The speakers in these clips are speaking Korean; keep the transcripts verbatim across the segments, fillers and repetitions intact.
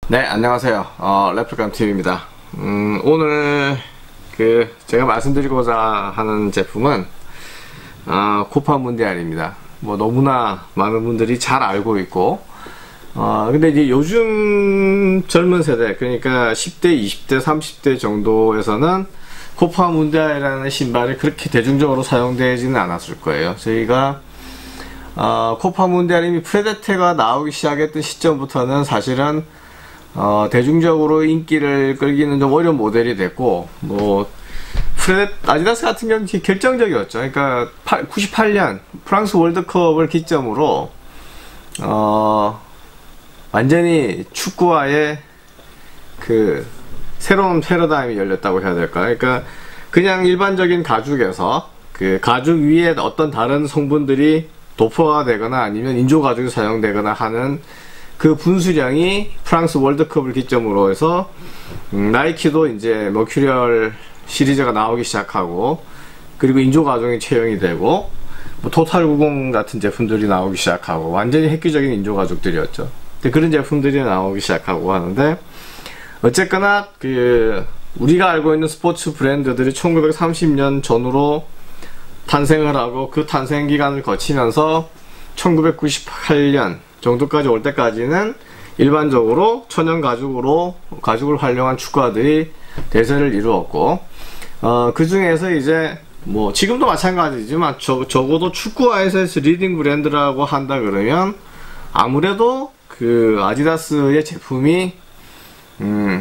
네, 안녕하세요. 어, 레플리칸티비입니다. 음, 오늘 그 제가 말씀드리고자 하는 제품은 어, 코파 문디알입니다. 뭐 너무나 많은 분들이 잘 알고 있고, 어, 근데 이제 요즘 젊은 세대, 그러니까 십 대, 이십 대, 삼십 대 정도에서는 코파 문디알이라는 신발이 그렇게 대중적으로 사용되지는 않았을 거예요. 저희가 어, 코파 문디알 이미 프레데테가 나오기 시작했던 시점부터는 사실은 어, 대중적으로 인기를 끌기는 좀 어려운 모델이 됐고, 뭐 프레데 아디다스 같은 경우는 결정적이었죠. 그러니까 구십팔 년 프랑스 월드컵을 기점으로 어, 완전히 축구화의 그 새로운 패러다임이 열렸다고 해야 될까. 그러니까 그냥 일반적인 가죽에서 그 가죽 위에 어떤 다른 성분들이 도포가 되거나 아니면 인조 가죽이 사용되거나 하는 그 분수량이 프랑스 월드컵을 기점으로 해서 음, 나이키도 이제 머큐리얼 시리즈가 나오기 시작하고, 그리고 인조 가죽이 채용이 되고, 뭐 토탈 구십 같은 제품들이 나오기 시작하고, 완전히 획기적인 인조 가죽들이었죠. 그런 제품들이 나오기 시작하고 하는데, 어쨌거나 그 우리가 알고 있는 스포츠 브랜드들이 천구백삼십 년 전후로 탄생을 하고, 그 탄생 기간을 거치면서 천구백구십팔 년 정도까지 올 때까지는 일반적으로 천연 가죽으로 가죽을 활용한 축구화들이 대세를 이루었고, 어, 그 중에서 이제 뭐 지금도 마찬가지지만 저, 적어도 축구화에서 리딩 브랜드라고 한다 그러면 아무래도 그 아디다스의 제품이 음,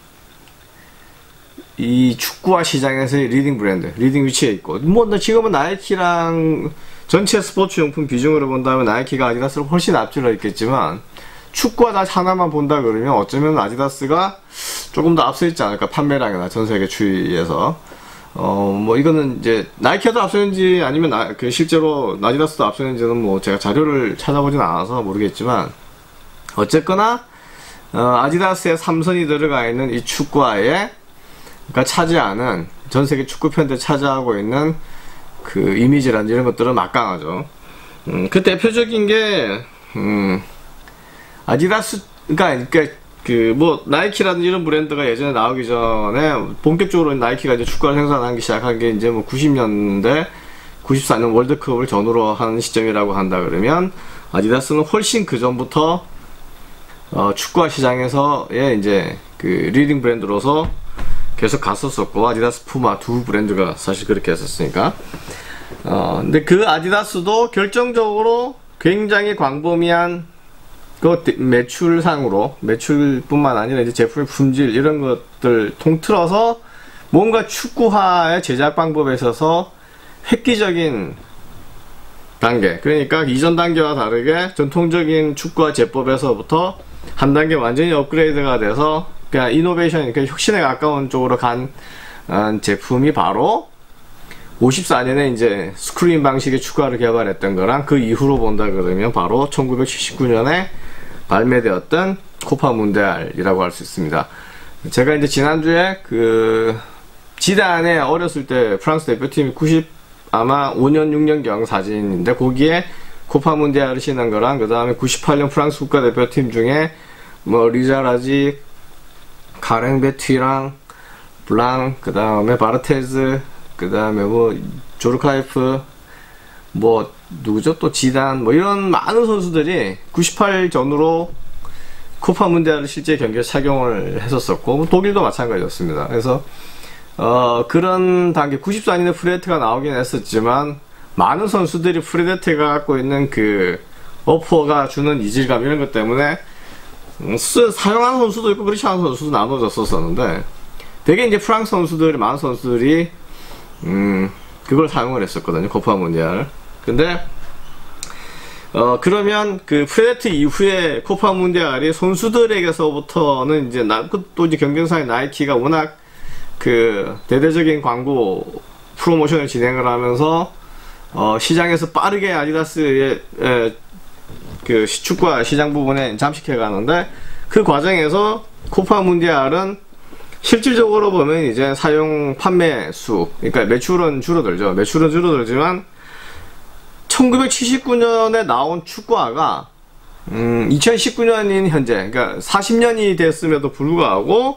이 축구화 시장에서의 리딩 브랜드, 리딩 위치에 있고, 뭐 지금은 나이키랑 전체 스포츠 용품 비중으로 본다면 나이키가 아디다스를 훨씬 앞질러 있겠지만, 축구화 다 하나만 본다 그러면 어쩌면 아디다스가 조금 더 앞서 있지 않을까, 판매량이나 전 세계 추이에서. 어, 뭐 이거는 이제 나이키가 앞서 있는지 아니면 나, 그 실제로 아디다스도 앞서 있는지는 뭐 제가 자료를 찾아보진 않아서 모르겠지만, 어쨌거나 어, 아디다스의 삼선이 들어가 있는 이 축구화에 그러니까 차지하는, 전 세계 축구 팬들 차지하고 있는 그 이미지란 이런 것들은 막강하죠. 음, 그 대표적인 게 음, 아디다스, 그러니까, 그러니까 그 뭐 나이키라든 이런 브랜드가 예전에 나오기 전에 본격적으로 나이키가 이제 축구를 생산하기 시작한 게 이제 뭐 구십 년대, 구십사 년 월드컵을 전후로 하는 시점이라고 한다 그러면, 아디다스는 훨씬 그 전부터 어, 축구화 시장에서의 이제 그 리딩 브랜드로서 계속 갔었었고, 아디다스, 푸마 두 브랜드가 사실 그렇게 했었으니까. 어, 근데 그 아디다스도 결정적으로 굉장히 광범위한 그 매출상으로, 매출뿐만 아니라 이제 제품의 품질 이런 것들 통틀어서 뭔가 축구화의 제작 방법에 있어서 획기적인 단계, 그러니까 이전 단계와 다르게 전통적인 축구화 제법에서부터 한 단계 완전히 업그레이드가 돼서 그냥 이노베이션, 그러니까 혁신에 가까운 쪽으로 간 어, 제품이 바로 오십사 년에 이제 스크린 방식의 축구화를 개발했던 거랑, 그 이후로 본다 그러면 바로 천구백칠십구 년에 발매되었던 코파 문디알이라고 할 수 있습니다. 제가 이제 지난주에 그 지단의 어렸을 때 프랑스 대표팀이 구십 아마 오 년 육 년경 사진인데, 거기에 코파 문디알을 신은 거랑, 그 다음에 구십팔 년 프랑스 국가대표팀 중에 뭐 리자라지, 카랭베티랑 블랑, 그 다음에 바르테즈, 그 다음에 뭐 조르카이프, 뭐 누구죠, 또 지단, 뭐 이런 많은 선수들이 구십팔 전후로 코파 문디알을 실제 경기에 착용을 했었었고, 뭐 독일도 마찬가지였습니다. 그래서 어 그런 단계, 구십사 년에 프레데테가 나오긴 했었지만 많은 선수들이 프레데테가 갖고 있는 그 어퍼가 주는 이질감 이런 것 때문에 음, 사용하는 선수도 있고 그렇지 않은 선수도 나눠졌었었는데, 되게 이제 프랑스 선수들이, 많은 선수들이 음 그걸 사용을 했었거든요, 코파 문디알. 근데 어 그러면 그 프레데테 이후에 코파 문디알이 선수들에게서부터는 이제 나, 또 이제 경쟁사의 나이키가 워낙 그 대대적인 광고 프로모션을 진행을 하면서 어 시장에서 빠르게 아디다스의 에, 그 축구화 시장 부분에 잠식해 가는데, 그 과정에서 코파 문디알은 실질적으로 보면 이제 사용 판매 수, 그러니까 매출은 줄어들죠. 매출은 줄어들지만 천구백칠십구 년에 나온 축구화가 음, 이천십구 년인 현재, 그러니까 사십 년이 됐음에도 불구하고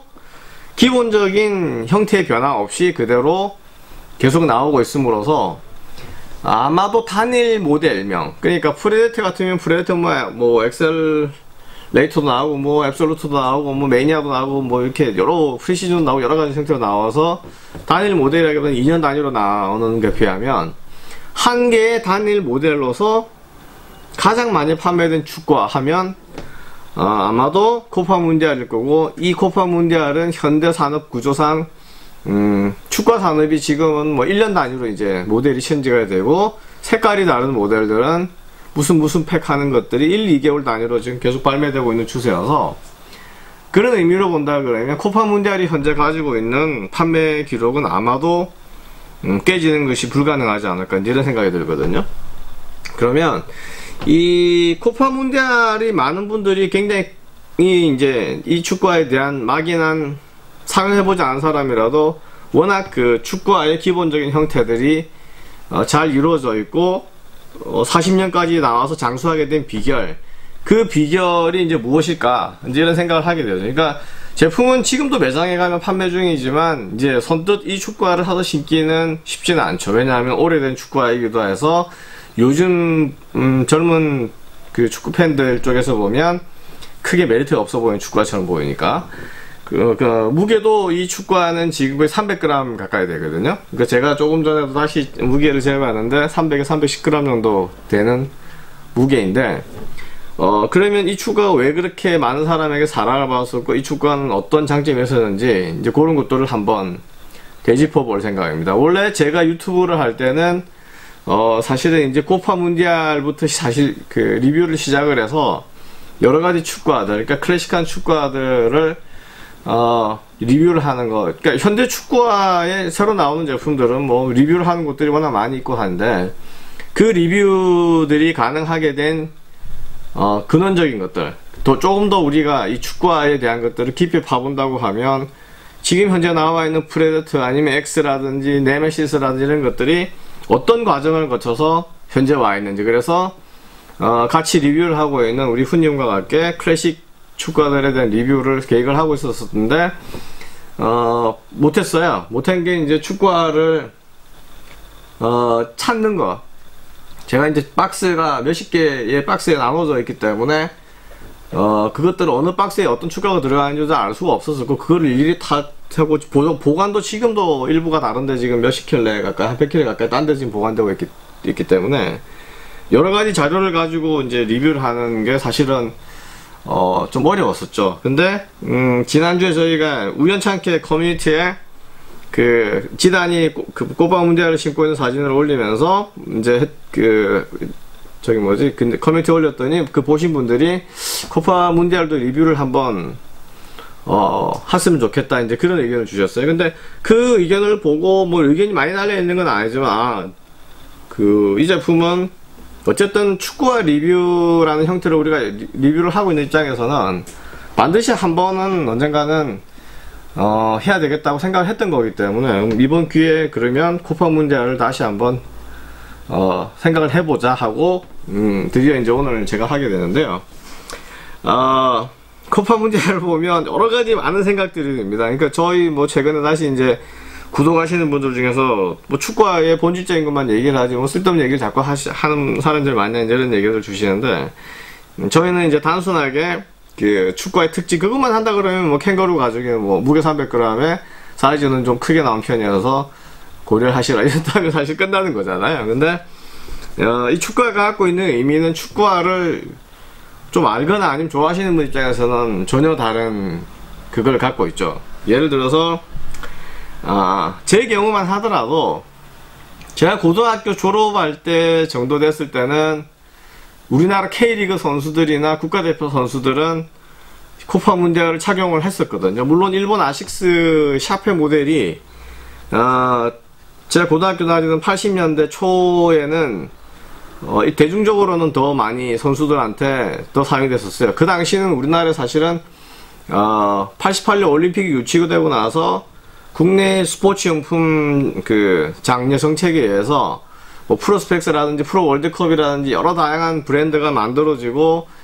기본적인 형태의 변화 없이 그대로 계속 나오고 있음으로써 아마도 단일 모델명, 그러니까 프레데터 같으면 프레데터 뭐, 뭐 엑셀레이터도 나오고 뭐 앱솔루트도 나오고 뭐 매니아도 나오고 뭐 이렇게 여러 프리시즌도 나오고 여러 가지 형태로 나와서 단일 모델이라기보다는 이 년 단위로 나오는 게 비하면 한 개의 단일 모델로서 가장 많이 판매된 축구화 하면 어, 아마도 코파 문디알일 거고, 이 코파 문디알은 현대 산업 구조상 음, 축구화 산업이 지금은 뭐 일 년 단위로 이제 모델이 체인지가 되고, 색깔이 다른 모델들은 무슨 무슨 팩 하는 것들이 일, 이 개월 단위로 지금 계속 발매되고 있는 추세여서, 그런 의미로 본다 그러면 코파 문디알이 현재 가지고 있는 판매 기록은 아마도 음, 깨지는 것이 불가능하지 않을까 이런 생각이 들거든요. 그러면 이 코파 문디알이 많은 분들이 굉장히 이제 이 축구화에 대한 막연한 사용해보지 않은 사람이라도 워낙 그 축구화의 기본적인 형태들이 어, 잘 이루어져 있고 어, 사십 년까지 나와서 장수하게 된 비결, 그 비결이 이제 무엇일까 이제 이런 생각을 하게 되죠. 그러니까 제품은 지금도 매장에 가면 판매 중이지만 이제 선뜻 이 축구화를 사서 신기는 쉽지는 않죠. 왜냐하면 오래된 축구화이기도 해서 요즘 음, 젊은 그 축구 팬들 쪽에서 보면 크게 메리트가 없어 보이는 축구화처럼 보이니까 그, 그 무게도 이 축구화는 지금 거의 삼백 그램 가까이 되거든요. 그러니까 제가 조금 전에도 다시 무게를 재봤는데 삼백에 삼백십 그램 정도 되는 무게인데, 어 그러면 이 축구가 왜 그렇게 많은 사람에게 사랑을 받았었고 이 축구는 어떤 장점이 있었는지 이제 그런 것들을 한번 되짚어 볼 생각입니다. 원래 제가 유튜브를 할 때는 어 사실은 이제 코파 문디알부터 사실 그 리뷰를 시작을 해서 여러 가지 축구화들, 그러니까 클래식한 축구화들을 어 리뷰를 하는 거, 그러니까 현대 축구화에 새로 나오는 제품들은 뭐 리뷰를 하는 곳들이 워낙 많이 있고 한데, 그 리뷰들이 가능하게 된 어, 근원적인 것들, 또 조금 더 우리가 이 축구화에 대한 것들을 깊이 파본다고 하면 지금 현재 나와 있는 프레데터 아니면 X라든지 네메시스라든지 이런 것들이 어떤 과정을 거쳐서 현재 와 있는지, 그래서 어, 같이 리뷰를 하고 있는 우리 훈님과 함께 클래식 축구화들에 대한 리뷰를 계획을 하고 있었는데 어, 못했어요. 못한 게 이제 축구화를 어, 찾는 거. 제가 이제 박스가 몇십 개의 박스에 나눠져 있기 때문에 어 그것들을 어느 박스에 어떤 축구가 들어가는지 알 수가 없었고, 그거를 일일이 다 하고 보관도 지금도 일부가 다른데 지금 몇십 킬레 가까이, 한 백 킬레 가까이 딴 데 지금 보관되고 있기, 있기 때문에 여러 가지 자료를 가지고 이제 리뷰를 하는 게 사실은 어 좀 어려웠었죠. 근데 음 지난주에 저희가 우연찮게 커뮤니티에 그 지단이 그 코파 문디알을 신고 있는 사진을 올리면서 이제 그 저기 뭐지 근데 커뮤니티 올렸더니 그 보신 분들이 코파 문디알도 리뷰를 한번 어 했으면 좋겠다 이제 그런 의견을 주셨어요. 근데 그 의견을 보고 뭐 의견이 많이 날려 있는 건 아니지만, 아, 그 이 제품은 어쨌든 축구화 리뷰라는 형태로 우리가 리뷰를 하고 있는 입장에서는 반드시 한 번은 언젠가는 어, 해야 되겠다고 생각을 했던 거기 때문에 이번 기회에 그러면 코파 문디알을 다시 한번 어, 생각을 해보자 하고 음, 드디어 이제 오늘 제가 하게 되는데요. 어, 코파 문디알을 보면 여러 가지 많은 생각들이 듭니다. 그러니까 저희 뭐 최근에 다시 이제 구독하시는 분들 중에서 뭐 축구의 본질적인 것만 얘기를 하지 뭐 쓸데없는 얘기를 자꾸 하시, 하는 사람들 많냐 이런 얘기를 주시는데, 음, 저희는 이제 단순하게 그 축구의 특징 그것만 한다 그러면 뭐 캥거루 가죽에 뭐 무게 삼백 그램에 사이즈는 좀 크게 나온 편이어서 고려를 하시라 이랬다면 사실 끝나는 거잖아요. 근데 어, 이 축구화가 갖고 있는 의미는 축구화를 좀 알거나 아니면 좋아하시는 분 입장에서는 전혀 다른 그걸 갖고 있죠. 예를 들어서 아, 제 경우만 하더라도 제가 고등학교 졸업할 때 정도 됐을 때는 우리나라 K리그 선수들이나 국가대표 선수들은 코파 문디알을 착용을 했었거든요. 물론 일본 아식스 샤페 모델이 어, 제가 고등학교 다니던 팔십 년대 초에는 어, 대중적으로는 더 많이 선수들한테 더 사용됐었어요. 그 당시는 우리나라에 사실은 어, 팔십팔 년 올림픽이 유치되고 나서 국내 스포츠용품 그 장려 정책에 의해서 뭐 프로스펙스라든지 프로 월드컵이라든지 여러 다양한 브랜드가 만들어지고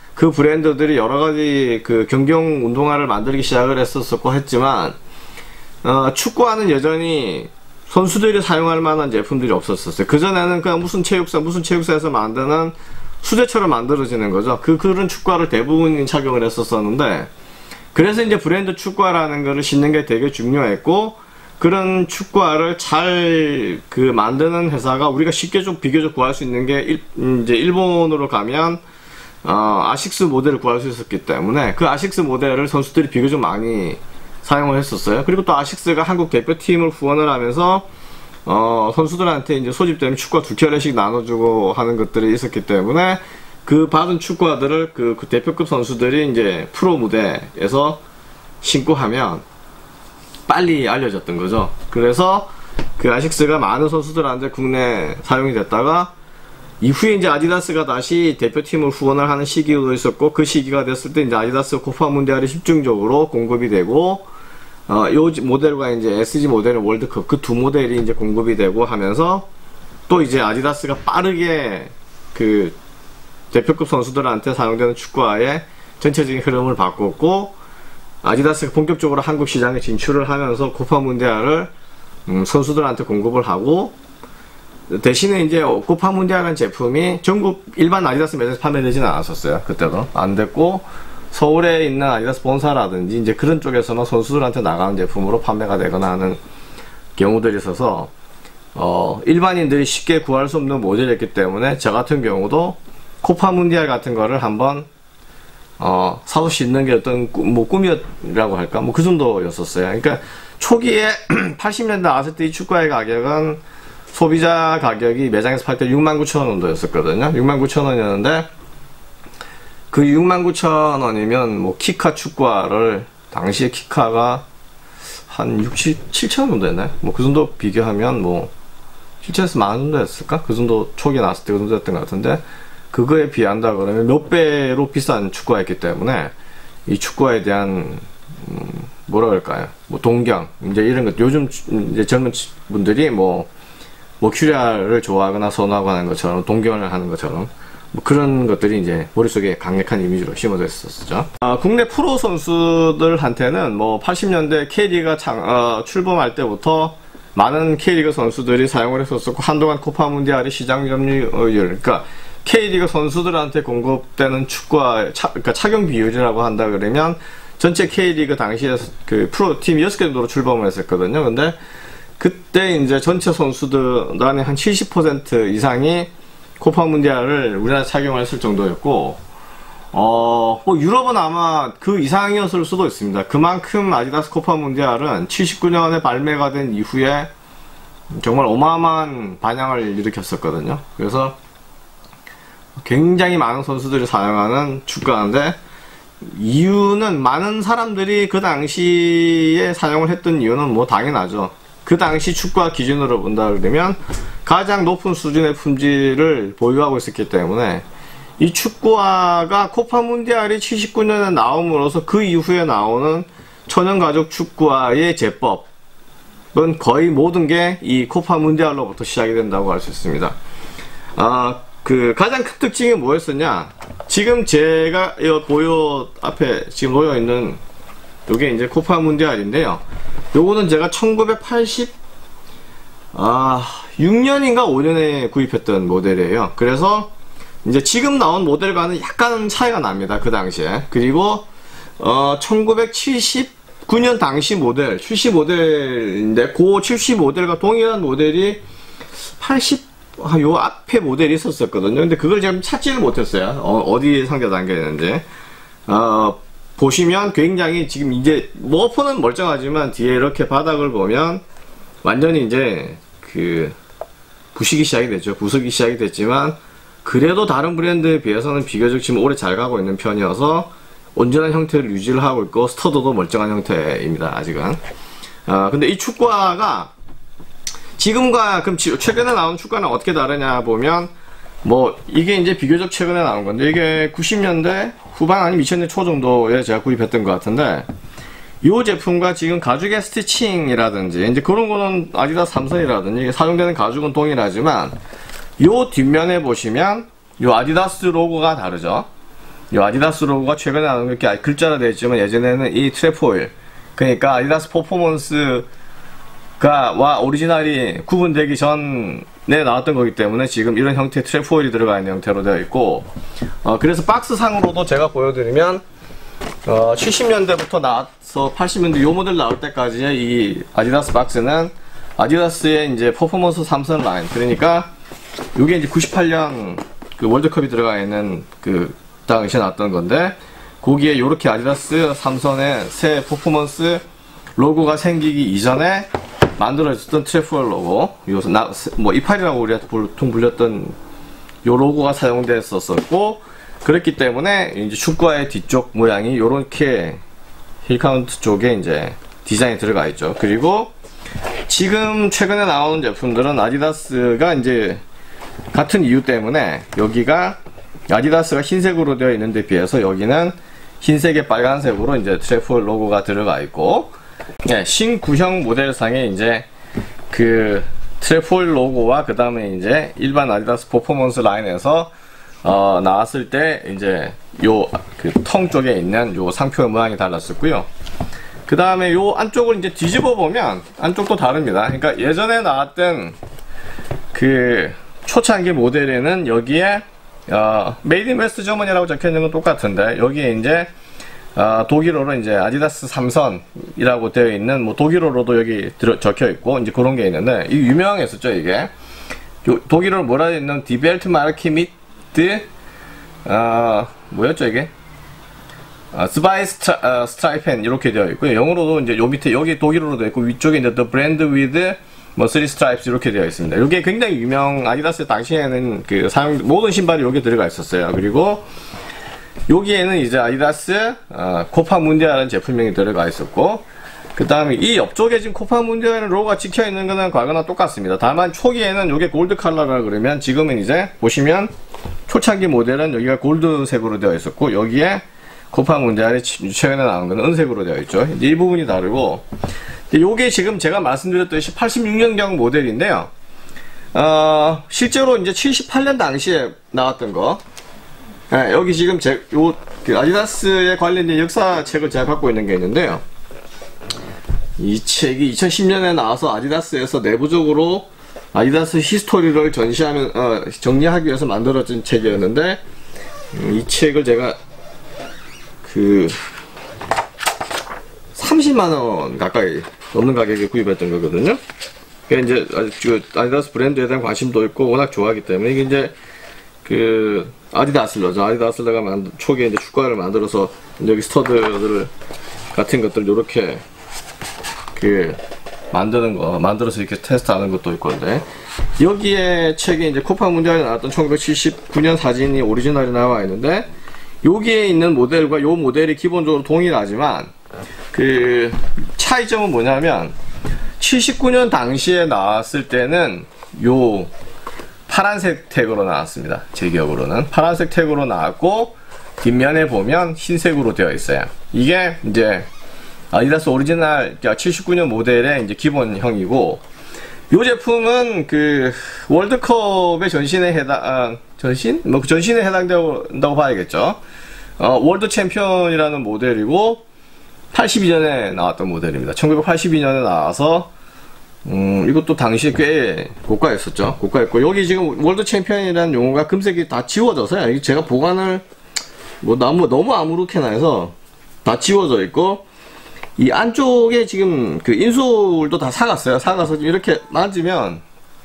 그 브랜드들이 여러 가지 그 경기용 운동화를 만들기 시작을 했었었고 했지만, 어, 축구화는 여전히 선수들이 사용할 만한 제품들이 없었었어요. 그전에는 그냥 무슨 체육사, 무슨 체육사에서 만드는 수제처럼 만들어지는 거죠. 그, 그런 축구화를 대부분 착용을 했었었는데, 그래서 이제 브랜드 축구화라는 거를 신는 게 되게 중요했고, 그런 축구화를 잘 그 만드는 회사가 우리가 쉽게 좀 비교적 구할 수 있는 게 일, 이제 일본으로 가면 어, 아식스 모델을 구할 수 있었기 때문에 그 아식스 모델을 선수들이 비교적 많이 사용을 했었어요. 그리고 또 아식스가 한국 대표팀을 후원을 하면서 어, 선수들한테 이제 소집되면 축구화 두 켤레씩 나눠주고 하는 것들이 있었기 때문에 그 받은 축구화들을 그, 그 대표급 선수들이 이제 프로 무대에서 신고 하면 빨리 알려졌던 거죠. 그래서 그 아식스가 많은 선수들한테 국내 사용이 됐다가 이후에 이제 아디다스가 다시 대표팀을 후원을 하는 시기도 있었고, 그 시기가 됐을 때 이제 아디다스 코파 문디알이 집중적으로 공급이 되고, 어, 요 모델과 이제 에스지 모델의 월드컵 그 두 모델이 이제 공급이 되고 하면서 또 이제 아디다스가 빠르게 그 대표급 선수들한테 사용되는 축구화의 전체적인 흐름을 바꿨고, 아디다스가 본격적으로 한국 시장에 진출을 하면서 코파 문디알을 음, 선수들한테 공급을 하고, 대신에 이제 코파 문디알이라는 제품이 전국 일반 아디다스 매장에서 판매되지는 않았었어요. 그때도 안 됐고, 서울에 있는 아디다스 본사라든지 이제 그런 쪽에서는 선수들한테 나가는 제품으로 판매가 되거나 하는 경우들이 있어서 어, 일반인들이 쉽게 구할 수 없는 모델이었기 때문에 저 같은 경우도 코파 문디알 같은 거를 한번 어, 사서 신는 게 어떤 꿈, 뭐 꿈이라고 할까? 뭐 그 정도였었어요. 그러니까 초기에 팔십 년대 나왔을 때 이 축구화의 가격은 소비자 가격이 매장에서 팔 때 육만 구천 원 정도였었거든요. 육만 구천 원이었는데 그 육만 구천 원이면 뭐 키카 축구화를 당시에 키카가 한 육, 칠천 원 정도 했나요? 뭐 그 정도 비교하면 뭐 칠천에서 만 원 정도 였을까? 그 정도 초기에 나왔을 때 그 정도 였던 것 같은데, 그거에 비한다 그러면 몇 배로 비싼 축구화였기 때문에 이 축구화에 대한 음, 뭐라 그럴까요? 뭐 동경 이제 이런 것, 요즘 이제 젊은 분들이 뭐 머큐리알을 좋아하거나 선호하고 하는 것처럼 동경을 하는 것처럼 뭐 그런 것들이 이제 머릿속에 강력한 이미지로 심어져 있었죠. 아, 국내 프로 선수들한테는 뭐 팔십 년대 K리그가 장, 어, 출범할 때부터 많은 K리그 선수들이 사용을 했었고, 한동안 코파 문디알이 시장 점유율, 그러니까 K리그 선수들한테 공급되는 축구화 차, 그러니까 착용 비율이라고 한다 그러면 전체 K리그 당시에 그 프로팀 여섯 개 정도로 출범을 했었거든요. 근데 그때 이제 전체 선수들 안에 한 칠십 퍼센트 이상이 코파 문디알을 우리나라 착용했을 정도였고, 어, 뭐 유럽은 아마 그 이상이었을 수도 있습니다. 그만큼 아디다스 코파 문디알은 칠십구 년에 발매가 된 이후에 정말 어마어마한 반향을 일으켰었거든요. 그래서 굉장히 많은 선수들이 사용하는 축구화인데, 이유는 많은 사람들이 그 당시에 사용을 했던 이유는 뭐 당연하죠. 그 당시 축구화 기준으로 본다 그러면 가장 높은 수준의 품질을 보유하고 있었기 때문에 이 축구화가 코파 문디알이 칠십구 년에 나옴으로써 그 이후에 나오는 천연가죽 축구화의 제법은 거의 모든 게 이 코파 문디알로부터 시작이 된다고 할 수 있습니다. 아, 그 가장 큰 특징이 뭐였었냐? 지금 제가 이 보여 앞에 지금 놓여 있는 요게 이제 코파 문디알인데요. 요거는 제가 천구백팔십육 년인가 오 년에 구입했던 모델이에요. 그래서 이제 지금 나온 모델과는 약간 차이가 납니다. 그 당시에. 그리고 어 천구백칠십구 년 당시 모델, 칠십 모델인데 그 칠십 모델과 동일한 모델이 팔십 아, 요 앞에 모델이 있었었거든요. 근데 그걸 제가 찾지를 못했어요. 어, 어디 상자 단계에 있는지. 어, 보시면 굉장히 지금 이제 머퍼는 멀쩡하지만 뒤에 이렇게 바닥을 보면 완전히 이제 그 부식이 시작이 됐죠. 부식이 시작이 됐지만 그래도 다른 브랜드에 비해서는 비교적 지금 오래 잘 가고 있는 편이어서 온전한 형태를 유지를 하고 있고 스터드도 멀쩡한 형태입니다. 아직은. 어, 근데 이 축구화가 지금과 그럼 최근에 나온 축구화는 어떻게 다르냐 보면 뭐 이게 이제 비교적 최근에 나온 건데 이게 구십 년대 후반 아니면 이천 년 초 정도에 제가 구입했던 것 같은데, 이 제품과 지금 가죽의 스티칭이라든지 이제 그런 거는 아디다스 삼선이라든지 사용되는 가죽은 동일하지만 요 뒷면에 보시면 요 아디다스 로고가 다르죠. 이 아디다스 로고가 최근에 나온 게 글자로 되어 있지만 예전에는 이 트레포일, 그러니까 아디다스 퍼포먼스가 와 오리지널이 구분되기 전에 나왔던 거기 때문에 지금 이런 형태의 트레포일이 들어가 있는 형태로 되어 있고, 어, 그래서 박스상으로도 제가 보여드리면 어, 칠십 년대부터 나와서 팔십 년대 요 모델 나올 때까지의 이 아디다스 박스는 아디다스의 이제 퍼포먼스 삼선 라인, 그러니까 요게 이제 구십팔 년 그 월드컵이 들어가 있는 그 당시에 나왔던 건데, 거기에 요렇게 아디다스 삼선의 새 퍼포먼스 로고가 생기기 이전에 만들어졌던 트레포일 로고, 요 나, 뭐 이팔이라고 우리가 보통 불렸던 요 로고가 사용됐었었고, 그렇기 때문에 이제 축구화의 뒤쪽 모양이 요렇게 힐카운트 쪽에 이제 디자인이 들어가 있죠. 그리고 지금 최근에 나오는 제품들은 아디다스가 이제 같은 이유 때문에 여기가 아디다스가 흰색으로 되어 있는데 비해서 여기는 흰색에 빨간색으로 이제 트레포일 로고가 들어가 있고, 네, 신구형 모델상에 이제 그 트레포일 로고와 그 다음에 이제 일반 아디다스 퍼포먼스 라인에서 어, 나왔을 때 이제 요 그 텅 쪽에 있는 요 상표의 모양이 달랐었고요. 그 다음에 요 안쪽을 이제 뒤집어 보면 안쪽도 다릅니다. 그러니까 예전에 나왔던 그 초창기 모델에는 여기에 어, 메이드 인 웨스트 저머니라고 적혀 있는 건 똑같은데, 여기에 이제 어, 독일어로 이제 아디다스 삼선이라고 되어 있는 뭐 독일어로도 여기 들어, 적혀 있고 이제 그런 게 있는데, 이 유명했었죠. 이게 요, 독일어로 뭐라 되어 있는 디벨트 마르키 미트 어, 뭐였죠 이게? 어, 스바이 스트라, 어, 스트라이펜 이렇게 되어 있고요. 영어로도 이제 요 밑에 여기 독일어로 되어 있고 위쪽에 이제 The Brand with 뭐 쓰리 스트라이프스 이렇게 되어 있습니다. 이게 굉장히 유명, 아디다스 당시에는 그 사용 모든 신발이 여기 들어가 있었어요. 그리고 여기에는 이제 아디다스 어, 코파 문디아라는 제품명이 들어가 있었고, 그 다음에 이 옆쪽에 지금 코파 문디아라는 로고가 찍혀 있는 거는 과거나 똑같습니다. 다만 초기에는 이게 골드 컬러라 그러면 지금은 이제 보시면 초창기 모델은 여기가 골드색으로 되어 있었고, 여기에 코파 문디아의 최근에 나온 거는 은색으로 되어 있죠. 이제 이 부분이 다르고, 요게 지금 제가 말씀드렸듯이 팔십육 년경 모델인데요. 어, 실제로 이제 칠십팔 년 당시에 나왔던 거. 네, 여기 지금 제, 요, 그 아디다스에 관련된 역사책을 제가 갖고 있는 게 있는데요. 이 책이 이천십 년에 나와서 아디다스에서 내부적으로 아디다스 히스토리를 전시하면, 어, 정리하기 위해서 만들어진 책이었는데, 음, 이 책을 제가 그, 삼십만 원 가까이 넘는 가격에 구입했던 거거든요. 그러니까 이제 아디다스 브랜드에 대한 관심도 있고 워낙 좋아하기 때문에, 이게 이제 그 아디다슬러죠. 아디다슬러가 만든 초기에 이제 축구화를 만들어서 여기 스터드들 같은 것들 요렇게 그 만드는 거 만들어서 이렇게 테스트하는 것도 있건데, 여기에 책에 이제 코파 문디알에 나왔던 천구백칠십구 년 사진이 오리지널이 나와 있는데, 여기에 있는 모델과 요 모델이 기본적으로 동일하지만 그 차이점은 뭐냐면, 칠십구 년 당시에 나왔을 때는 요 파란색 태그로 나왔습니다. 제 기억으로는 파란색 태그로 나왔고, 뒷면에 보면 흰색으로 되어 있어요. 이게 이제 아디다스 오리지널 칠십구 년 모델의 이제 기본형이고, 요 제품은 그 월드컵의 전신에 해당 아, 전신? 뭐 전신에 해당된다고 봐야겠죠. 어, 월드 챔피언이라는 모델이고 팔십이 년에 나왔던 모델입니다. 천구백팔십이 년에 나와서 음, 이것도 당시에 꽤 고가였었죠. 고가였고, 여기 지금 월드 챔피언이라는 용어가 금색이 다 지워져서요. 제가 보관을 뭐 너무 너무 아무렇게나 해서 다 지워져 있고, 이 안쪽에 지금 그 인솔도 다 사갔어요. 사가서 지금 이렇게 만지면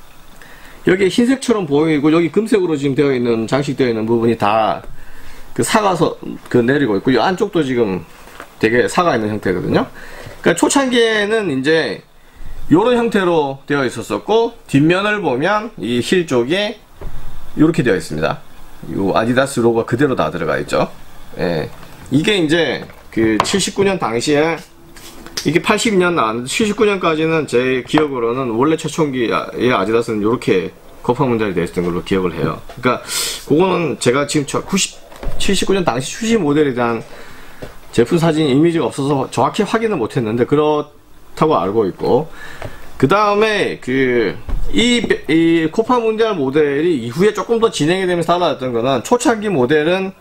여기 흰색처럼 보이고, 여기 금색으로 지금 되어 있는 장식되어 있는 부분이 다 그 사가서 그 내리고 있고, 이 안쪽도 지금 되게 사가 있는 형태거든요. 그러니까 초창기에는 이제 요런 형태로 되어 있었었고, 뒷면을 보면 이 힐 쪽에 이렇게 되어 있습니다. 요 아디다스 로고가 그대로 다 들어가 있죠. 예. 이게 이제 그 칠십구 년 당시에, 이게 팔십 년 나왔는데 칠십구 년까지는 제 기억으로는 원래 최초기의 아디다스는 이렇게 코파 문디알이 되어 있었던 걸로 기억을 해요. 그러니까 그거는 제가 지금 구십, 칠십구 년 당시 출시 모델에 대한 제품 사진 이미지가 없어서 정확히 확인을 못했는데 그렇다고 알고 있고, 그 다음에 그 이 이 코파 문디알 모델이 이후에 조금 더 진행이 되면서 달라졌던 거는, 초창기 모델은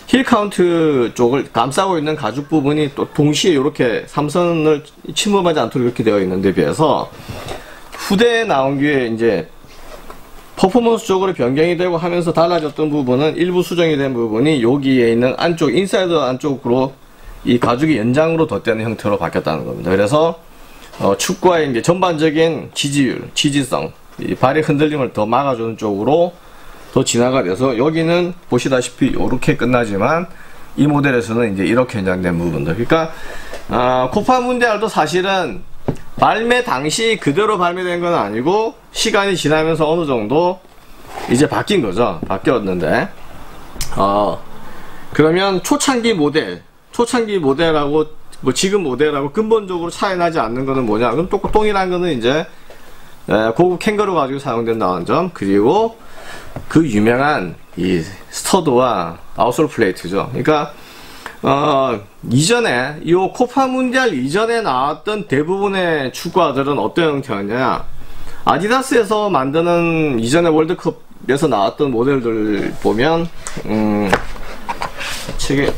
힐 카운트 쪽을 감싸고 있는 가죽 부분이 또 동시에 이렇게 삼선을 침범하지 않도록 이렇게 되어 있는데 비해서 후대에 나온 게 이제 퍼포먼스 쪽으로 변경이 되고 하면서 달라졌던 부분은 일부 수정이 된 부분이 여기에 있는 안쪽 인사이드 안쪽으로 이 가죽이 연장으로 덧대는 형태로 바뀌었다는 겁니다. 그래서 어, 축구화의 이제 전반적인 지지율, 지지성, 이 발의 흔들림을 더 막아주는 쪽으로 더 진화가 돼서 여기는 보시다시피 이렇게 끝나지만 이 모델에서는 이제 이렇게 연장된 부분들. 그러니까 어, 코파 문디알도 사실은 발매 당시 그대로 발매된 건 아니고 시간이 지나면서 어느 정도 이제 바뀐 거죠. 바뀌었는데 어, 그러면 초창기 모델, 초창기 모델하고 뭐 지금 모델하고 근본적으로 차이 나지 않는 거는 뭐냐? 그럼 또 동일한 거는 이제 고급 캥거루 가지고 사용된다는 점, 그리고 그 유명한 이 스터드와 아웃솔 플레이트죠. 그러니까 어, 이전에 이 코파 문디알 이전에 나왔던 대부분의 축구화들은 어떤 형태였냐? 아디다스에서 만드는 이전에 월드컵에서 나왔던 모델들 보면 음, 책에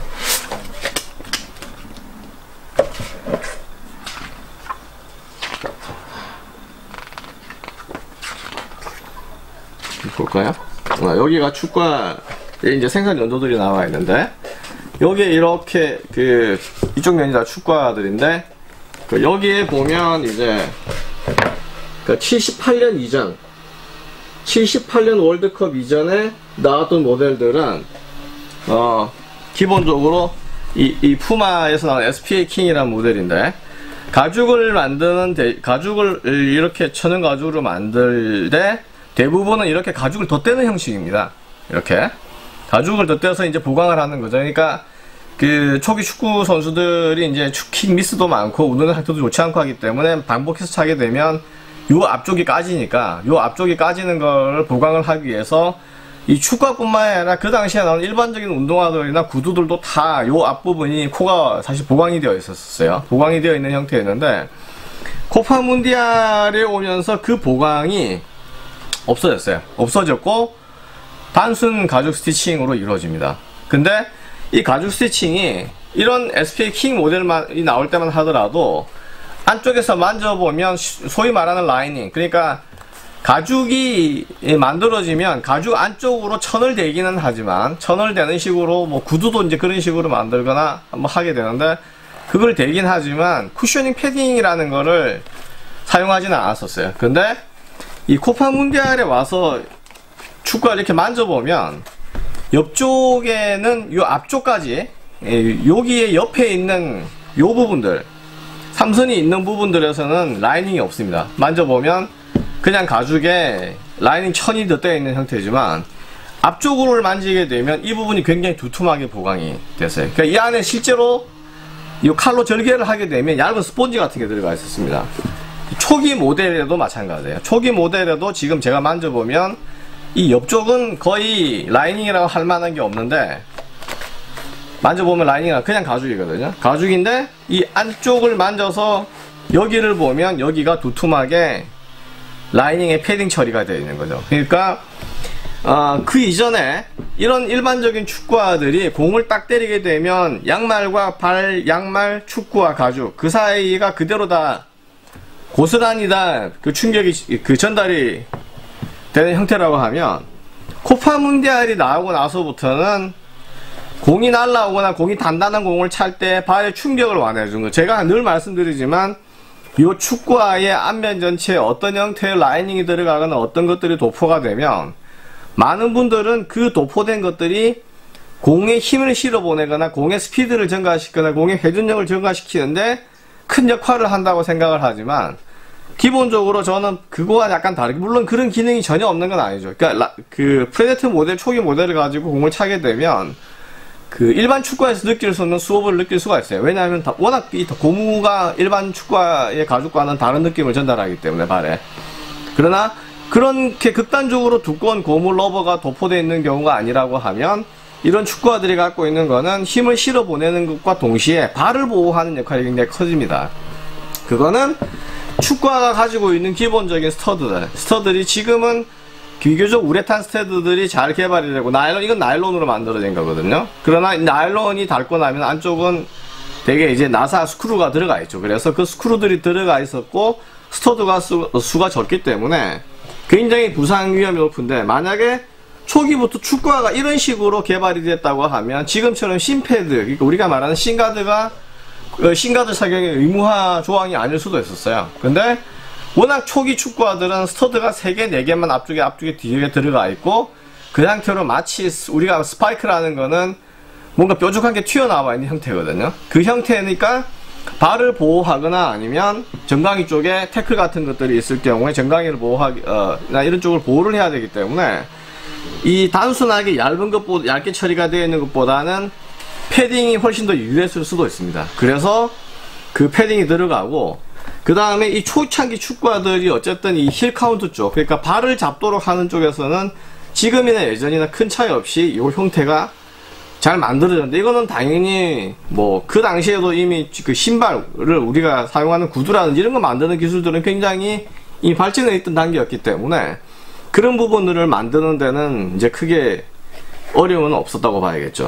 볼까요? 아, 여기가 축구화의 이제 생산 연도들이 나와 있는데, 여기에 이렇게 그 이쪽 면이 다 축구화들인데, 그 여기에 보면 이제 그 칠십팔 년 이전, 칠십팔 년 월드컵 이전에 나왔던 모델들은 어 기본적으로 이, 이 푸마에서 나온 에스피에이 킹이라는 모델인데, 가죽을 만드는 데, 가죽을 이렇게 천연 가죽으로 만들 때 대부분은 이렇게 가죽을 덧대는 형식입니다. 이렇게 가죽을 덧대서 이제 보강을 하는 거죠. 그러니까 그 초기 축구 선수들이 이제 킥 미스도 많고 운동 상태도 좋지 않고 하기 때문에 반복해서 차게 되면 요 앞쪽이 까지니까 요 앞쪽이 까지는 걸 보강을 하기 위해서 이 축구화뿐만 아니라 그 당시에 나온 일반적인 운동화들이나 구두들도 다 요 앞부분이 코가 사실 보강이 되어 있었어요. 보강이 되어 있는 형태였는데 코파 문디알에 오면서 그 보강이 없어졌어요. 없어졌고 단순 가죽 스티칭으로 이루어집니다. 근데 이 가죽 스티칭이 이런 에스피에이 킹 모델이 나올 때만 하더라도 안쪽에서 만져보면 소위 말하는 라이닝, 그러니까 가죽이 만들어지면 가죽 안쪽으로 천을 대기는 하지만 천을 대는 식으로 뭐 구두도 이제 그런 식으로 만들거나 뭐 하게 되는데 그걸 대긴 하지만 쿠셔닝 패딩이라는 거를 사용하지는 않았었어요. 근데 이 코파 문디알에 와서 축구화를 이렇게 만져보면 옆쪽에는 요 앞쪽까지 여기에 옆에 있는 요 부분들 삼선이 있는 부분들에서는 라이닝이 없습니다. 만져보면 그냥 가죽에 라이닝 천이 덧대어 있는 형태지만 앞쪽으로 만지게 되면 이 부분이 굉장히 두툼하게 보강이 됐어요. 그러니까 이 안에 실제로 이 칼로 절개를 하게 되면 얇은 스폰지 같은 게 들어가 있었습니다. 초기 모델에도 마찬가지예요. 초기 모델에도 지금 제가 만져보면 이 옆쪽은 거의 라이닝이라고 할 만한 게 없는데 만져보면 라이닝은 그냥 가죽이거든요. 가죽인데 이 안쪽을 만져서 여기를 보면 여기가 두툼하게 라이닝에 패딩 처리가 되어 있는 거죠. 그러니까 어, 그 이전에 이런 일반적인 축구화들이 공을 딱 때리게 되면 양말과 발, 양말, 축구화, 가죽 그 사이가 그대로 다 고스란히 다 그 충격이 그 전달이 되는 형태라고 하면 코파 문디알이 나오고 나서부터는 공이 날라오거나 공이 단단한 공을 찰 때 발의 충격을 완화해주는 거. 제가 늘 말씀드리지만 이 축구화의 앞면 전체에 어떤 형태의 라이닝이 들어가거나 어떤 것들이 도포가 되면 많은 분들은 그 도포된 것들이 공에 힘을 실어보내거나 공의 스피드를 증가시키거나 공의 회전력을 증가시키는데 큰 역할을 한다고 생각을 하지만 기본적으로 저는 그거와 약간 다르게, 물론 그런 기능이 전혀 없는 건 아니죠. 그러니까 라, 그 프레데터 모델, 초기 모델을 가지고 공을 차게 되면 그 일반 축구화에서 느낄 수 없는 수업을 느낄 수가 있어요. 왜냐하면 다, 워낙 이 고무가 일반 축구화의 가죽과는 다른 느낌을 전달하기 때문에 발에. 그러나 그렇게 극단적으로 두꺼운 고무 러버가 도포되어 있는 경우가 아니라고 하면 이런 축구화들이 갖고 있는 거는 힘을 실어 보내는 것과 동시에 발을 보호하는 역할이 굉장히 커집니다. 그거는 축구화가 가지고 있는 기본적인 스터드들, 스터들이 지금은 비교적 우레탄 스테드들이 잘 개발이 되고, 나일론, 이건 나일론으로 만들어진 거거든요. 그러나 나일론이 닳고 나면 안쪽은 되게 이제 나사 스크루가 들어가 있죠. 그래서 그 스크루들이 들어가 있었고, 스터드가 수, 수가 적기 때문에 굉장히 부상 위험이 높은데, 만약에 초기부터 축구화가 이런 식으로 개발이 됐다고 하면 지금처럼 신패드, 그러니까 우리가 말하는 신가드가 신가드 착용의 의무화 조항이 아닐 수도 있었어요. 근데 워낙 초기 축구화들은 스터드가 세 개, 네 개만 앞쪽에 앞쪽에 뒤에 들어가 있고, 그 상태로 마치 우리가 스파이크라는 거는 뭔가 뾰족한 게 튀어나와 있는 형태거든요. 그 형태니까 발을 보호하거나 아니면 정강이 쪽에 태클 같은 것들이 있을 경우에 정강이를 보호하기, 어, 이런 쪽을 보호를 해야 되기 때문에 이 단순하게 얇은 것보다, 얇게 처리가 되어 있는 것보다는 패딩이 훨씬 더 유리했을 수도 있습니다. 그래서 그 패딩이 들어가고, 그 다음에 이 초창기 축구화들이 어쨌든 이 힐 카운트 쪽, 그러니까 발을 잡도록 하는 쪽에서는 지금이나 예전이나 큰 차이 없이 이 형태가 잘 만들어졌는데, 이거는 당연히 뭐 그 당시에도 이미 그 신발을 우리가 사용하는 구두라든지 이런 거 만드는 기술들은 굉장히 이미 발전해 있던 단계였기 때문에 그런 부분들을 만드는 데는 이제 크게 어려움은 없었다고 봐야겠죠.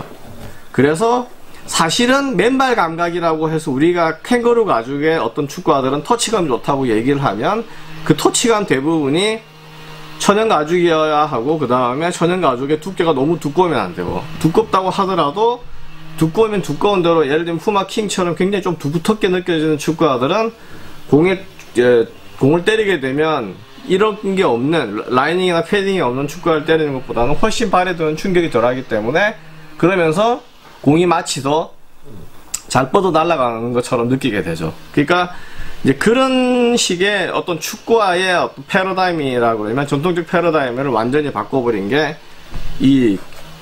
그래서 사실은 맨발 감각이라고 해서 우리가 캥거루 가죽의 어떤 축구화들은 터치감이 좋다고 얘기를 하면 그 터치감 대부분이 천연 가죽이어야 하고, 그 다음에 천연 가죽의 두께가 너무 두꺼우면 안 되고, 두껍다고 하더라도 두꺼우면 두꺼운 대로, 예를 들면 푸마 킹처럼 굉장히 좀 두텁게 느껴지는 축구화들은 공에 에, 공을 때리게 되면 이런 게 없는, 라이닝이나 패딩이 없는 축구화를 때리는 것보다는 훨씬 발에 드는 충격이 덜하기 때문에, 그러면서 공이 마치 더 잘 뻗어 날아가는 것처럼 느끼게 되죠. 그러니까 이제 그런 식의 어떤 축구화의 어떤 패러다임이라고 그러면, 전통적 패러다임을 완전히 바꿔버린 게 이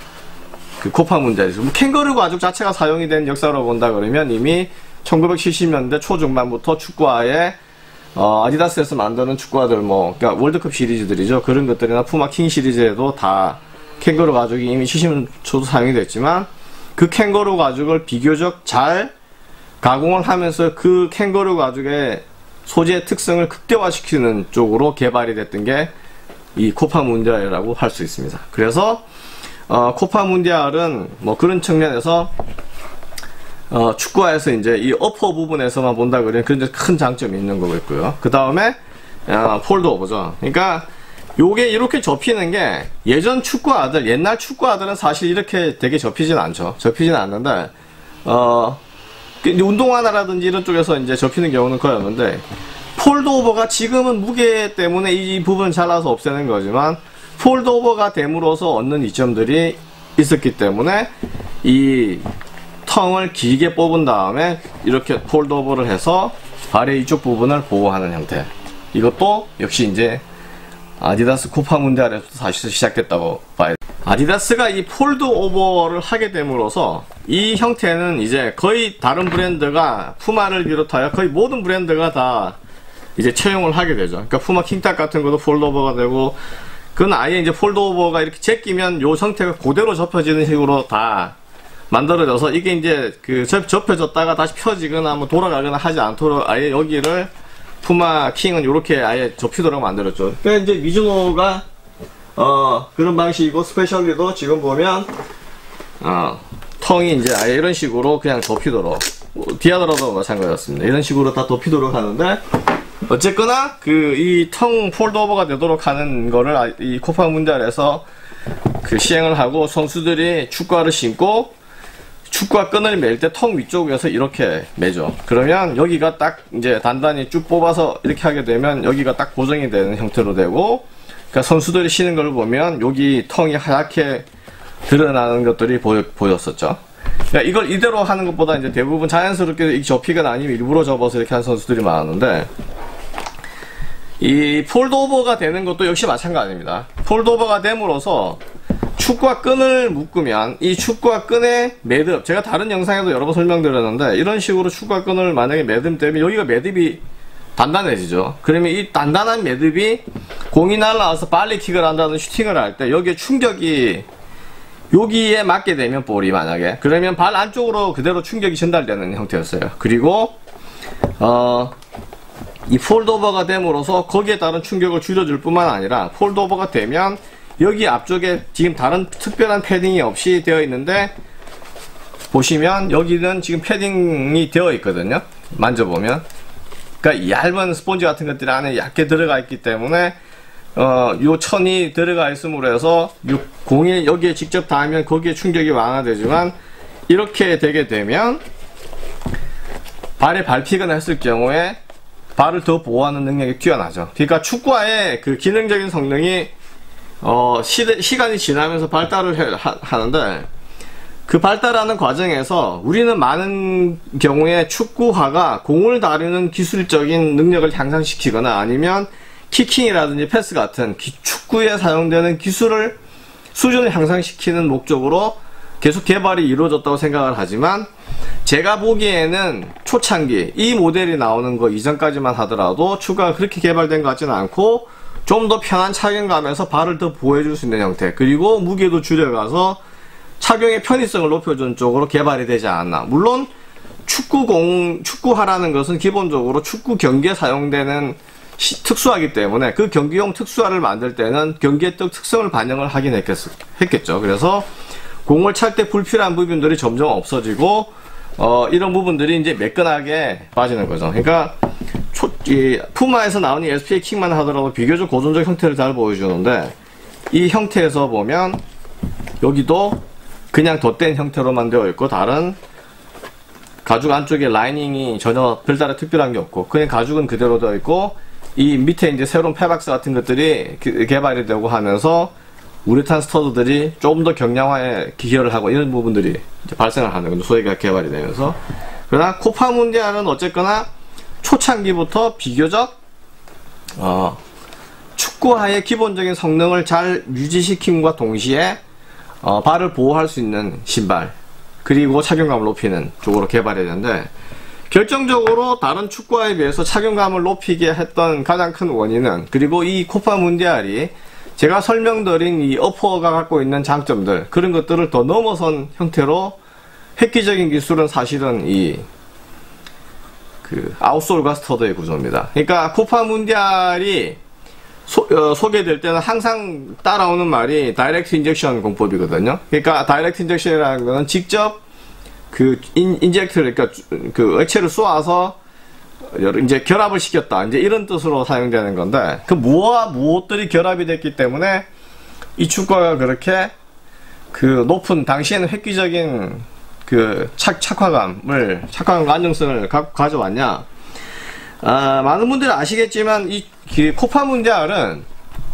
그 코파 문제죠. 뭐 캥거루 가죽 자체가 사용이 된 역사로 본다 그러면 이미 천구백칠십 년대 초중반부터 축구화에 어, 아디다스에서 만드는 축구화들, 뭐, 그러니까 월드컵 시리즈들이죠. 그런 것들이나 푸마 킹 시리즈에도 다 캥거루 가죽이 이미 칠십 년 초도 사용이 됐지만, 그 캥거루 가죽을 비교적 잘 가공을 하면서 그 캥거루 가죽의 소재의 특성을 극대화시키는 쪽으로 개발이 됐던 게 이 코파 문디알이라고 할 수 있습니다. 그래서 어, 코파 문디알은 뭐 그런 측면에서 어, 축구화에서 이제 이 어퍼 부분에서만 본다 그러면 그런 큰 장점이 있는 거겠고요. 그 다음에 어, 폴드 오버죠. 그러니까 요게 이렇게 접히는 게, 예전 축구화들, 옛날 축구화들은 사실 이렇게 되게 접히진 않죠. 접히진 않는데, 어, 운동화라든지 이런 쪽에서 이제 접히는 경우는 거의 없는데, 폴드 오버가 지금은 무게 때문에 이 부분을 잘라서 없애는 거지만, 폴드 오버가 됨으로써 얻는 이점들이 있었기 때문에, 이 텅을 길게 뽑은 다음에 이렇게 폴드 오버를 해서 발의 이쪽 부분을 보호하는 형태. 이것도 역시 이제 아디다스 코파 문디알에서 사실 시작됐다고 봐야 돼. 아디다스가 이 폴드 오버를 하게 됨으로써 이 형태는 이제 거의 다른 브랜드가, 푸마를 비롯하여 거의 모든 브랜드가 다 이제 채용을 하게 되죠. 그러니까 푸마 킹탑 같은 것도 폴드 오버가 되고, 그건 아예 이제 폴드 오버가 이렇게 제끼면 요 형태가 그대로 접혀지는 식으로 다 만들어져서, 이게 이제 그 접, 접혀졌다가 다시 펴지거나 뭐 돌아가거나 하지 않도록 아예 여기를 푸마 킹은 이렇게 아예 접히도록 만들었죠. 그러니까 이제 미즈노가 어 그런 방식이고, 스페셜리도 지금 보면 어 텅이 이제 아예 이런 식으로 그냥 접히도록, 디아드라도 마찬가지였습니다. 이런 식으로 다 덮히도록 하는데, 어쨌거나 그 이 텅 폴드 오버가 되도록 하는 거를 이 코파 문디알에서 그 시행을 하고, 선수들이 축구화를 신고 축구화 끈을 맬 때 텅 위쪽에서 이렇게 매죠. 그러면 여기가 딱 이제 단단히 쭉 뽑아서 이렇게 하게 되면 여기가 딱 고정이 되는 형태로 되고, 그러니까 선수들이 신는 걸 보면 여기 텅이 하얗게 드러나는 것들이 보여, 보였었죠. 그러니까 이걸 이대로 하는 것보다 이제 대부분 자연스럽게 접히거나 아니면 일부러 접어서 이렇게 하는 선수들이 많았는데, 이 폴드 오버가 되는 것도 역시 마찬가지입니다. 폴드 오버가 됨으로써 축구화 끈을 묶으면 이 축구화 끈의 매듭, 제가 다른 영상에도 여러 번 설명드렸는데, 이런 식으로 축구화 끈을 만약에 매듭 때문에 여기가 매듭이 단단해지죠. 그러면 이 단단한 매듭이 공이 날라와서 발리킥을 한다든 슈팅을 할 때 여기에 충격이 여기에 맞게 되면, 볼이 만약에, 그러면 발 안쪽으로 그대로 충격이 전달되는 형태였어요. 그리고 어 이 폴드오버가 됨으로써 거기에 따른 충격을 줄여줄 뿐만 아니라 폴드오버가 되면 여기 앞쪽에 지금 다른 특별한 패딩이 없이 되어 있는데 보시면 여기는 지금 패딩이 되어 있거든요. 만져보면. 그러니까 얇은 스폰지 같은 것들이 안에 얇게 들어가 있기 때문에 어, 요 천이 들어가 있음으로 해서 요 공이 여기에 직접 닿으면 거기에 충격이 완화되지만 이렇게 되게 되면 발에 밟히거나 했을 경우에 발을 더 보호하는 능력이 뛰어나죠. 그러니까 축구화의 그 기능적인 성능이 어, 시대, 시간이 지나면서 발달을 해, 하, 하는데 그 발달하는 과정에서 우리는 많은 경우에 축구화가 공을 다루는 기술적인 능력을 향상시키거나 아니면 키킹이라든지 패스 같은 기, 축구에 사용되는 기술을 수준을 향상시키는 목적으로 계속 개발이 이루어졌다고 생각을 하지만 제가 보기에는 초창기 이 모델이 나오는 거 이전까지만 하더라도 축구가 그렇게 개발된 것 같지는 않고 좀 더 편한 착용감에서 발을 더 보호해줄 수 있는 형태 그리고 무게도 줄여가서 착용의 편의성을 높여주는 쪽으로 개발이 되지 않았나. 물론 축구공, 축구화라는 것은 기본적으로 축구 경기에 사용되는 시, 특수화이기 때문에 그 경기용 특수화를 만들 때는 경기의 특성을 반영을 하긴 했겠, 했겠죠. 그래서 공을 찰 때 불필요한 부분들이 점점 없어지고 어, 이런 부분들이 이제 매끈하게 빠지는 거죠. 그러니까 초, 이 푸마에서 나오는 에스피에이 킥만 하더라도 비교적 고전적 형태를 잘 보여주는데 이 형태에서 보면 여기도 그냥 덧댄 형태로만 되어 있고 다른 가죽 안쪽에 라이닝이 전혀 별다른 특별한 게 없고 그냥 가죽은 그대로 되어 있고 이 밑에 이제 새로운 페박스 같은 것들이 개발이 되고 하면서 우레탄 스터드들이 조금 더 경량화에 기여를 하고 이런 부분들이 이제 발생을 하는 거죠. 소위가 개발이 되면서. 그러나 코파 문디알은 어쨌거나 초창기부터 비교적 어, 축구화의 기본적인 성능을 잘 유지시킴과 동시에 어, 발을 보호할 수 있는 신발 그리고 착용감을 높이는 쪽으로 개발이 되는데 결정적으로 다른 축구화에 비해서 착용감을 높이게 했던 가장 큰 원인은 그리고 이 코파 문디알이 제가 설명드린 이 어퍼가 갖고 있는 장점들 그런 것들을 더 넘어선 형태로 획기적인 기술은 사실은 이 그 아웃솔과 스터드의 구조입니다. 그러니까 코파 문디알이 소, 어, 소개될 때는 항상 따라오는 말이 다이렉트 인젝션 공법이거든요. 그러니까 다이렉트 인젝션이라는 거는 직접 그 인, 인젝트를 그러니까 그 액체를 쏘아서 이제 결합을 시켰다. 이제 이런 뜻으로 사용되는 건데 그 무엇과 무엇들이 결합이 됐기 때문에 이 축구가 그렇게 그 높은 당시에는 획기적인 그 착, 착화감을 착화감과 안정성을 가, 가져왔냐? 아, 많은 분들이 아시겠지만 이 그 코파 문디알은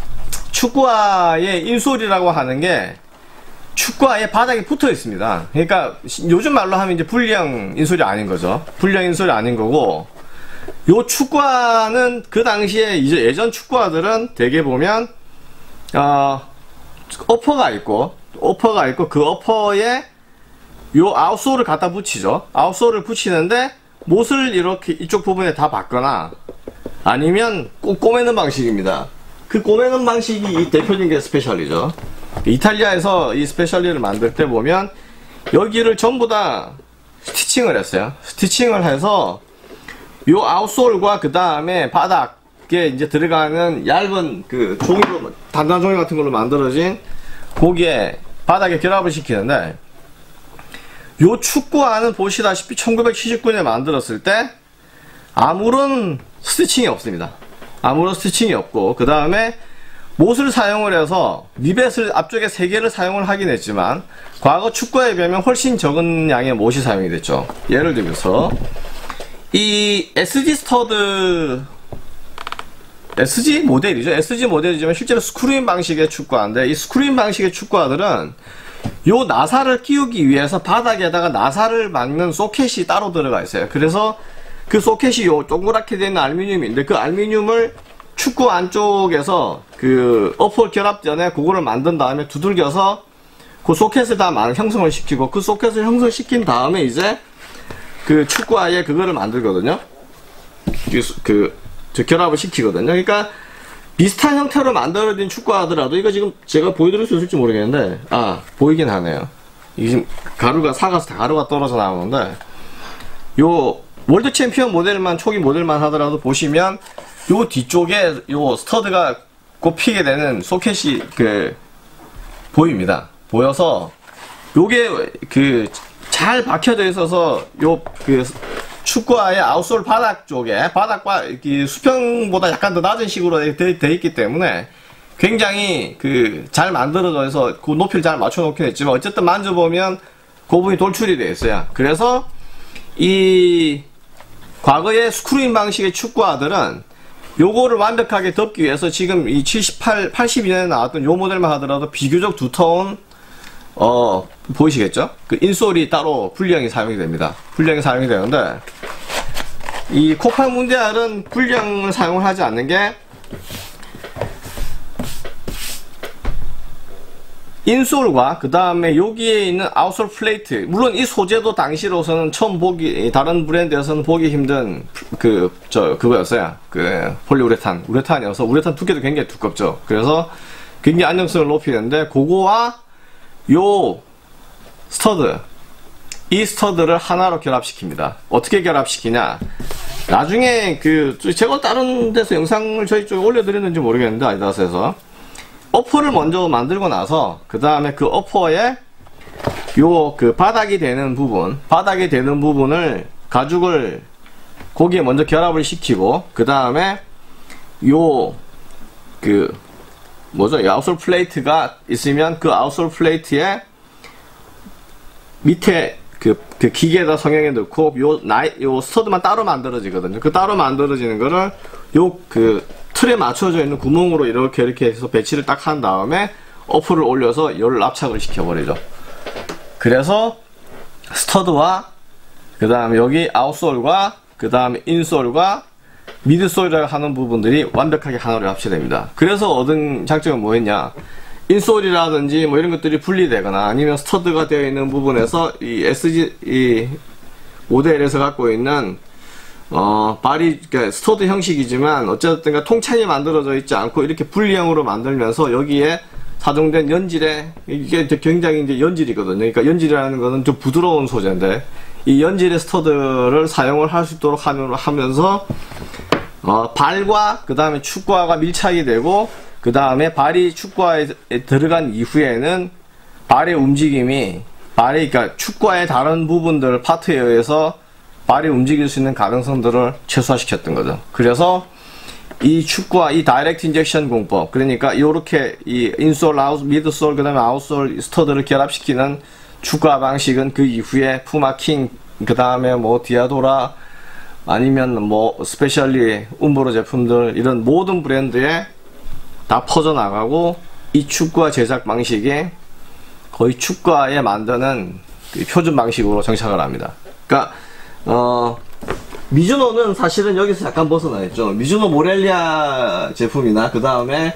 축구화의 인솔이라고 하는 게 축구화의 바닥에 붙어 있습니다. 그러니까 요즘 말로 하면 이제 불량 인솔이 아닌 거죠. 불량 인솔이 아닌 거고 요 축구화는 그 당시에 이제 예전 축구화들은 대개 보면 어, 어퍼가 있고 어퍼가 있고 그 어퍼에 요 아웃솔을 갖다 붙이죠. 아웃솔을 붙이는데 못을 이렇게 이쪽 부분에 다 받거나 아니면 꼭 꼬매는 방식입니다. 그 꼬매는 방식이 대표적인 게 스페셜리죠. 이탈리아에서 이 스페셜리를 만들 때 보면 여기를 전부 다 스티칭을 했어요. 스티칭을 해서 요 아웃솔과 그 다음에 바닥에 이제 들어가는 얇은 그 종이로 단단 종이 같은 걸로 만들어진 거기에 바닥에 결합을 시키는데 요 축구화는 보시다시피 천구백칠십구 년에 만들었을 때 아무런 스티칭이 없습니다. 아무런 스티칭이 없고 그 다음에 못을 사용을 해서 리벳을 앞쪽에 세 개를 사용을 하긴 했지만 과거 축구화에 비하면 훨씬 적은 양의 못이 사용이 됐죠. 예를 들면서 이 에스지 스터드 에스지 모델이죠. 에스지 모델이지만 실제로 스크루인 방식의 축구화인데 이 스크루인 방식의 축구화들은 요 나사를 끼우기 위해서 바닥에다가 나사를 막는 소켓이 따로 들어가 있어요. 그래서 그 소켓이 요 동그랗게 된 알루미늄인데 그 알루미늄을 축구 안쪽에서 그 어퍼 결합 전에 그거를 만든 다음에 두들겨서 그 소켓을 다 형성을 시키고 그 소켓을 형성시킨 다음에 이제 그 축구화에 그거를 만들거든요. 그, 그 결합을 시키거든요. 그러니까 비슷한 형태로 만들어진 축구화 하더라도 이거 지금 제가 보여드릴 수 있을지 모르겠는데 아 보이긴 하네요. 이게 지금 가루가 사가서 가루가 떨어져 나오는데 요 월드 챔피언 모델만, 초기 모델만 하더라도 보시면 요 뒤쪽에 요 스터드가 꼽히게 되는 소켓이 그 보입니다. 보여서 요게 그 잘 박혀져 있어서 요 그 축구화의 아웃솔 바닥 쪽에 바닥과 이 수평보다 약간 더 낮은 식으로 돼, 돼 있기 때문에 굉장히 그 잘 만들어져 있어서 그 높이를 잘 맞춰 놓긴 했지만 어쨌든 만져보면 그 부분이 돌출이 되어 있어요. 그래서 이 과거의 스크루인 방식의 축구화들은 요거를 완벽하게 덮기 위해서 지금 이 칠십팔, 팔십이 년에 나왔던 요 모델만 하더라도 비교적 두터운 어 보이시겠죠? 그 인솔이 따로 분리형이 사용이 됩니다. 분리형이 사용이 되는데 이 코파 문디알은 분리형을 사용을 하지 않는 게 인솔과 그 다음에 여기에 있는 아웃솔 플레이트, 물론 이 소재도 당시로서는 처음 보기, 다른 브랜드에서는 보기 힘든 그 저 그거였어요. 그 폴리우레탄, 우레탄이어서 우레탄 두께도 굉장히 두껍죠. 그래서 굉장히 안정성을 높이는데 그거와 요 스터드, 이 스터드를 하나로 결합시킵니다. 어떻게 결합시키냐? 나중에 그 제가 다른 데서 영상을 저희 쪽에 올려드렸는지 모르겠는데 아디다스에서 어퍼를 먼저 만들고 나서 그 다음에 그 어퍼에 요 그 바닥이 되는 부분, 바닥이 되는 부분을 가죽을 거기에 먼저 결합을 시키고 그 다음에 요 그 뭐죠? 이 아웃솔 플레이트가 있으면 그 아웃솔 플레이트에 밑에 그, 그 기계에다 성형에 넣고 요 나이 요 스터드만 따로 만들어지거든요. 그 따로 만들어지는 거를 요 그 틀에 맞춰져 있는 구멍으로 이렇게 이렇게 해서 배치를 딱 한 다음에 어퍼를 올려서 열 압착을 시켜버리죠. 그래서 스터드와 그 다음에 여기 아웃솔과 그 다음에 인솔과 미드솔이라고 하는 부분들이 완벽하게 하나로 합체됩니다. 그래서 얻은 장점은 뭐였냐? 인솔이라든지 뭐 이런 것들이 분리되거나 아니면 스터드가 되어 있는 부분에서 이 에스지 이 모델에서 갖고 있는 어 발이 그러니까 스터드 형식이지만 어쨌든 통창이 만들어져 있지 않고 이렇게 분리형으로 만들면서 여기에 사정된 연질에 이게 굉장히 이제 연질이거든요. 그러니까 연질이라는 거는 좀 부드러운 소재인데 이 연질의 스터드를 사용을 할 수 있도록 하면서 어, 발과 그 다음에 축구화가 밀착이 되고 그 다음에 발이 축구화에 들어간 이후에는 발의 움직임이 발이 그러니까 축구화의 다른 부분들 파트에 의해서 발이 움직일 수 있는 가능성들을 최소화시켰던 거죠. 그래서 이 축구화 이 다이렉트 인젝션 공법, 그러니까 이렇게 이 인솔, 아웃, 미드솔, 그 다음에 아웃솔 스터드를 결합시키는 축구화 방식은 그 이후에 푸마 킹, 그 다음에 뭐 디아도라 아니면 뭐 스페셜리 움브로 제품들 이런 모든 브랜드에 다 퍼져나가고 이 축구화 제작 방식이 거의 축구화에 만드는 그 표준 방식으로 정착을 합니다. 그러니까 어 미즈노는 사실은 여기서 약간 벗어나 있죠. 미즈노 모렐리아 제품이나 그 다음에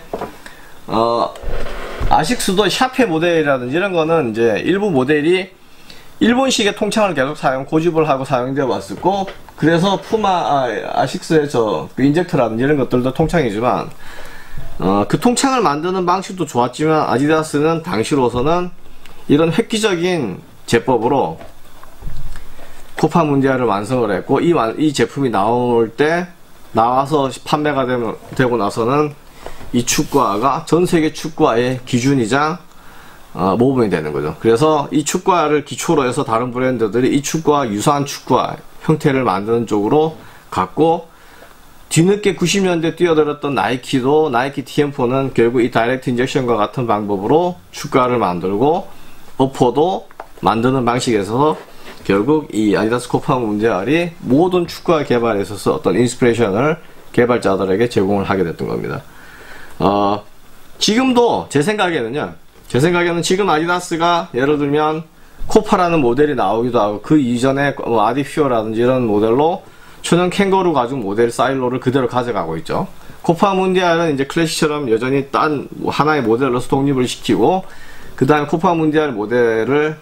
어 아식스도 샤페 모델이라든지 이런 거는 이제 일부 모델이 일본식의 통창을 계속 사용, 고집을 하고 사용되어 왔었고, 그래서 푸마, 아, 아식스의 저, 그 인젝터라든지 이런 것들도 통창이지만, 어, 그 통창을 만드는 방식도 좋았지만, 아디다스는 당시로서는 이런 획기적인 제법으로 코파 문디알을 완성을 했고, 이, 이 제품이 나올 때, 나와서 판매가 되면, 되고 나서는 이 축구화가 전 세계 축구화의 기준이자 어, 모범이 되는 거죠. 그래서 이 축구화를 기초로 해서 다른 브랜드들이 이 축구화 유사한 축구화 형태를 만드는 쪽으로 갔고, 뒤늦게 구십 년대 뛰어들었던 나이키도 나이키 티엠포는 결국 이 다이렉트 인젝션과 같은 방법으로 축구화를 만들고, 어퍼도 만드는 방식에서 결국 이 아디다스 코파 문디알이 모든 축구화 개발에 있어서 어떤 인스피레이션을 개발자들에게 제공을 하게 됐던 겁니다. 어, 지금도 제 생각에는요, 제 생각에는 지금 아디다스가 예를 들면 코파라는 모델이 나오기도 하고 그 이전에 뭐 아디퓨어라든지 이런 모델로 천연 캥거루 가죽 모델 사일로를 그대로 가져가고 있죠. 코파 문디알은 이제 클래식처럼 여전히 딴 하나의 모델로서 독립을 시키고, 그 다음에 코파 문디알 모델을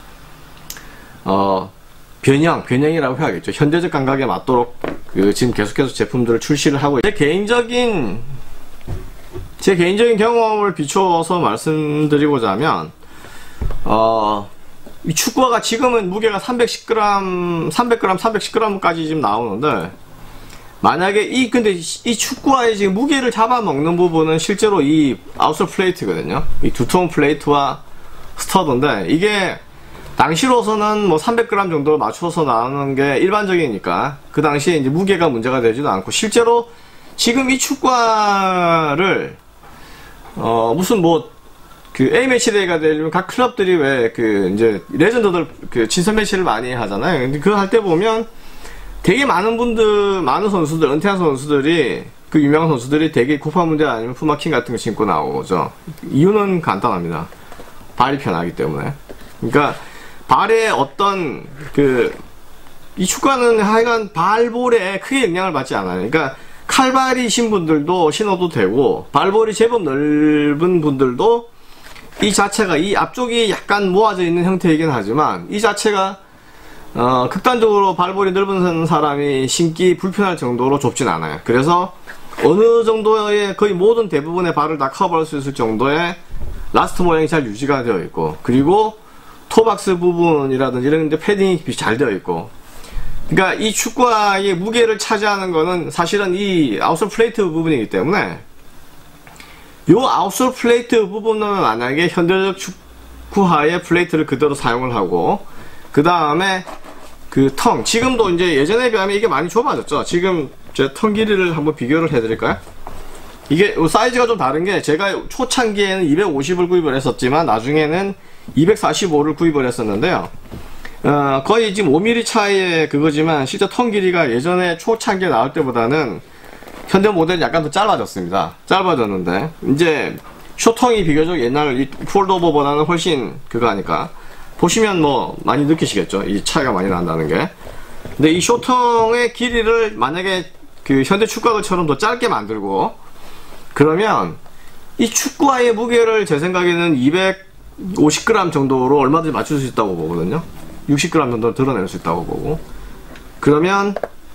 어 변형, 변형이라고 해야겠죠. 현대적 감각에 맞도록 그 지금 계속해서 제품들을 출시를 하고 있어요. 제 개인적인 제 개인적인 경험을 비추어서 말씀드리고자 하면, 어, 이 축구화가 지금은 무게가 삼백십 그램, 삼백 그램, 삼백십 그램까지 지금 나오는데, 만약에 이, 근데 이 축구화의 지금 무게를 잡아먹는 부분은 실제로 이 아웃솔 플레이트거든요. 이 두툼 플레이트와 스터드인데, 이게 당시로서는 뭐 삼백 그램 정도를 맞춰서 나오는 게 일반적이니까, 그 당시에 이제 무게가 문제가 되지도 않고, 실제로 지금 이 축구화를, 어, 무슨 뭐, 그 A매치데이가 되려면 각 클럽들이 왜 그 이제 레전드들 그 친선 매치를 많이 하잖아요. 근데 그거 할 때 보면 되게 많은 분들, 많은 선수들, 은퇴한 선수들이, 그 유명한 선수들이 되게 쿠파 문제 아니면 푸마킨 같은 거 신고 나오죠. 이유는 간단합니다. 발이 편하기 때문에. 그러니까 발에 어떤 그 이 축구화는 하여간 발볼에 크게 영향을 받지 않아요. 그러니까 칼발이신 분들도 신어도 되고, 발볼이 제법 넓은 분들도 이 자체가, 이 앞쪽이 약간 모아져 있는 형태이긴 하지만, 이 자체가 어, 극단적으로 발볼이 넓은 사람이 신기 불편할 정도로 좁진 않아요. 그래서 어느 정도의, 거의 모든 대부분의 발을 다 커버할 수 있을 정도의 라스트 모양이 잘 유지가 되어 있고, 그리고 토박스 부분이라든지 이런 데 패딩이 잘 되어 있고, 그러니까 이 축구화의 무게를 차지하는 거는 사실은 이 아웃솔 플레이트 부분이기 때문에, 요 아웃솔 플레이트 부분은 만약에 현대적 축구화의 플레이트를 그대로 사용을 하고, 그 다음에 그 텅, 지금도 이제 예전에 비하면 이게 많이 좁아졌죠. 지금 제 텅 길이를 한번 비교를 해드릴까요? 이게 사이즈가 좀 다른 게, 제가 초창기에는 이백오십을 구입을 했었지만 나중에는 이백사십오를 구입을 했었는데요. 어, 거의 지금 오 밀리미터 차이의 그거지만 실제 텅 길이가 예전에 초창기에 나올 때보다는 현대 모델이 약간 더 짧아졌습니다. 짧아졌는데 이제 쇼텅이 비교적 옛날 이 폴드오버보다는 훨씬 그거 하니까 보시면 뭐 많이 느끼시겠죠. 이 차이가 많이 난다는 게. 근데 이 쇼텅의 길이를 만약에 그 현대 축구화들처럼 더 짧게 만들고, 그러면 이 축구화의 무게를 제 생각에는 이백오십 그램 정도로 얼마든지 맞출 수 있다고 보거든요. 육십 그램 정도 드러낼 수 있다고 보고, 그러면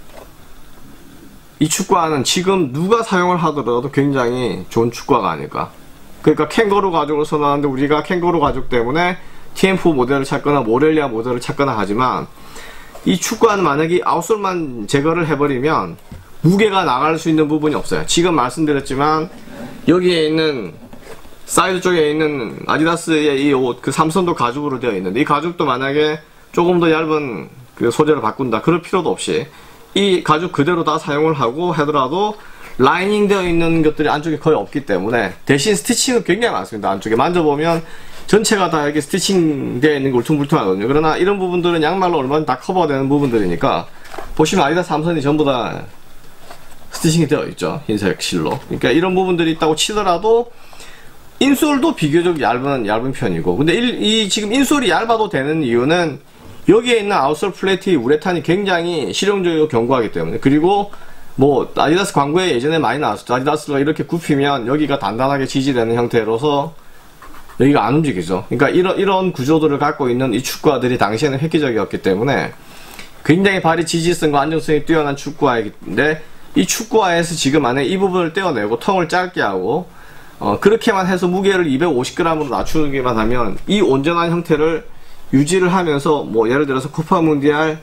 이 축구화는 지금 누가 사용을 하더라도 굉장히 좋은 축구화가 아닐까. 그러니까 캥거루 가죽을 선호하는데, 우리가 캥거루 가죽 때문에 티엠 사 모델을 찾거나 모렐리아 모델을 찾거나 하지만, 이 축구화는 만약에 아웃솔만 제거를 해버리면 무게가 나갈 수 있는 부분이 없어요. 지금 말씀드렸지만 여기에 있는 사이드 쪽에 있는 아디다스의 이 옷, 그 삼선도 가죽으로 되어 있는데, 이 가죽도 만약에 조금 더 얇은 그 소재를 바꾼다, 그럴 필요도 없이 이 가죽 그대로 다 사용을 하고 하더라도 라이닝 되어 있는 것들이 안쪽에 거의 없기 때문에, 대신 스티칭은 굉장히 많습니다. 안쪽에 만져보면 전체가 다 이렇게 스티칭 되어 있는 게 울퉁불퉁하거든요. 그러나 이런 부분들은 양말로 얼마나 다 커버되는 부분들이니까, 보시면 아디다스 삼선이 전부 다 스티칭이 되어 있죠. 흰색 실로. 그러니까 이런 부분들이 있다고 치더라도 인솔도 비교적 얇은 얇은 편이고, 근데 일, 이 지금 인솔이 얇아도 되는 이유는 여기에 있는 아웃솔 플레이트의 우레탄이 굉장히 실용적이고 견고하기 때문에. 그리고 뭐 아디다스 광고에 예전에 많이 나왔었죠. 아디다스가 이렇게 굽히면 여기가 단단하게 지지되는 형태로서 여기가 안 움직이죠. 그러니까 이런 이런 구조들을 갖고 있는 이 축구화들이 당시에는 획기적이었기 때문에 굉장히 발이 지지성과 안정성이 뛰어난 축구화인데, 이 축구화에서 지금 안에 이 부분을 떼어내고 텅을 짧게 하고 어, 그렇게만 해서 무게를 이백오십 그램으로 낮추기만 하면 이 온전한 형태를 유지를 하면서, 뭐 예를 들어서 코파 문디알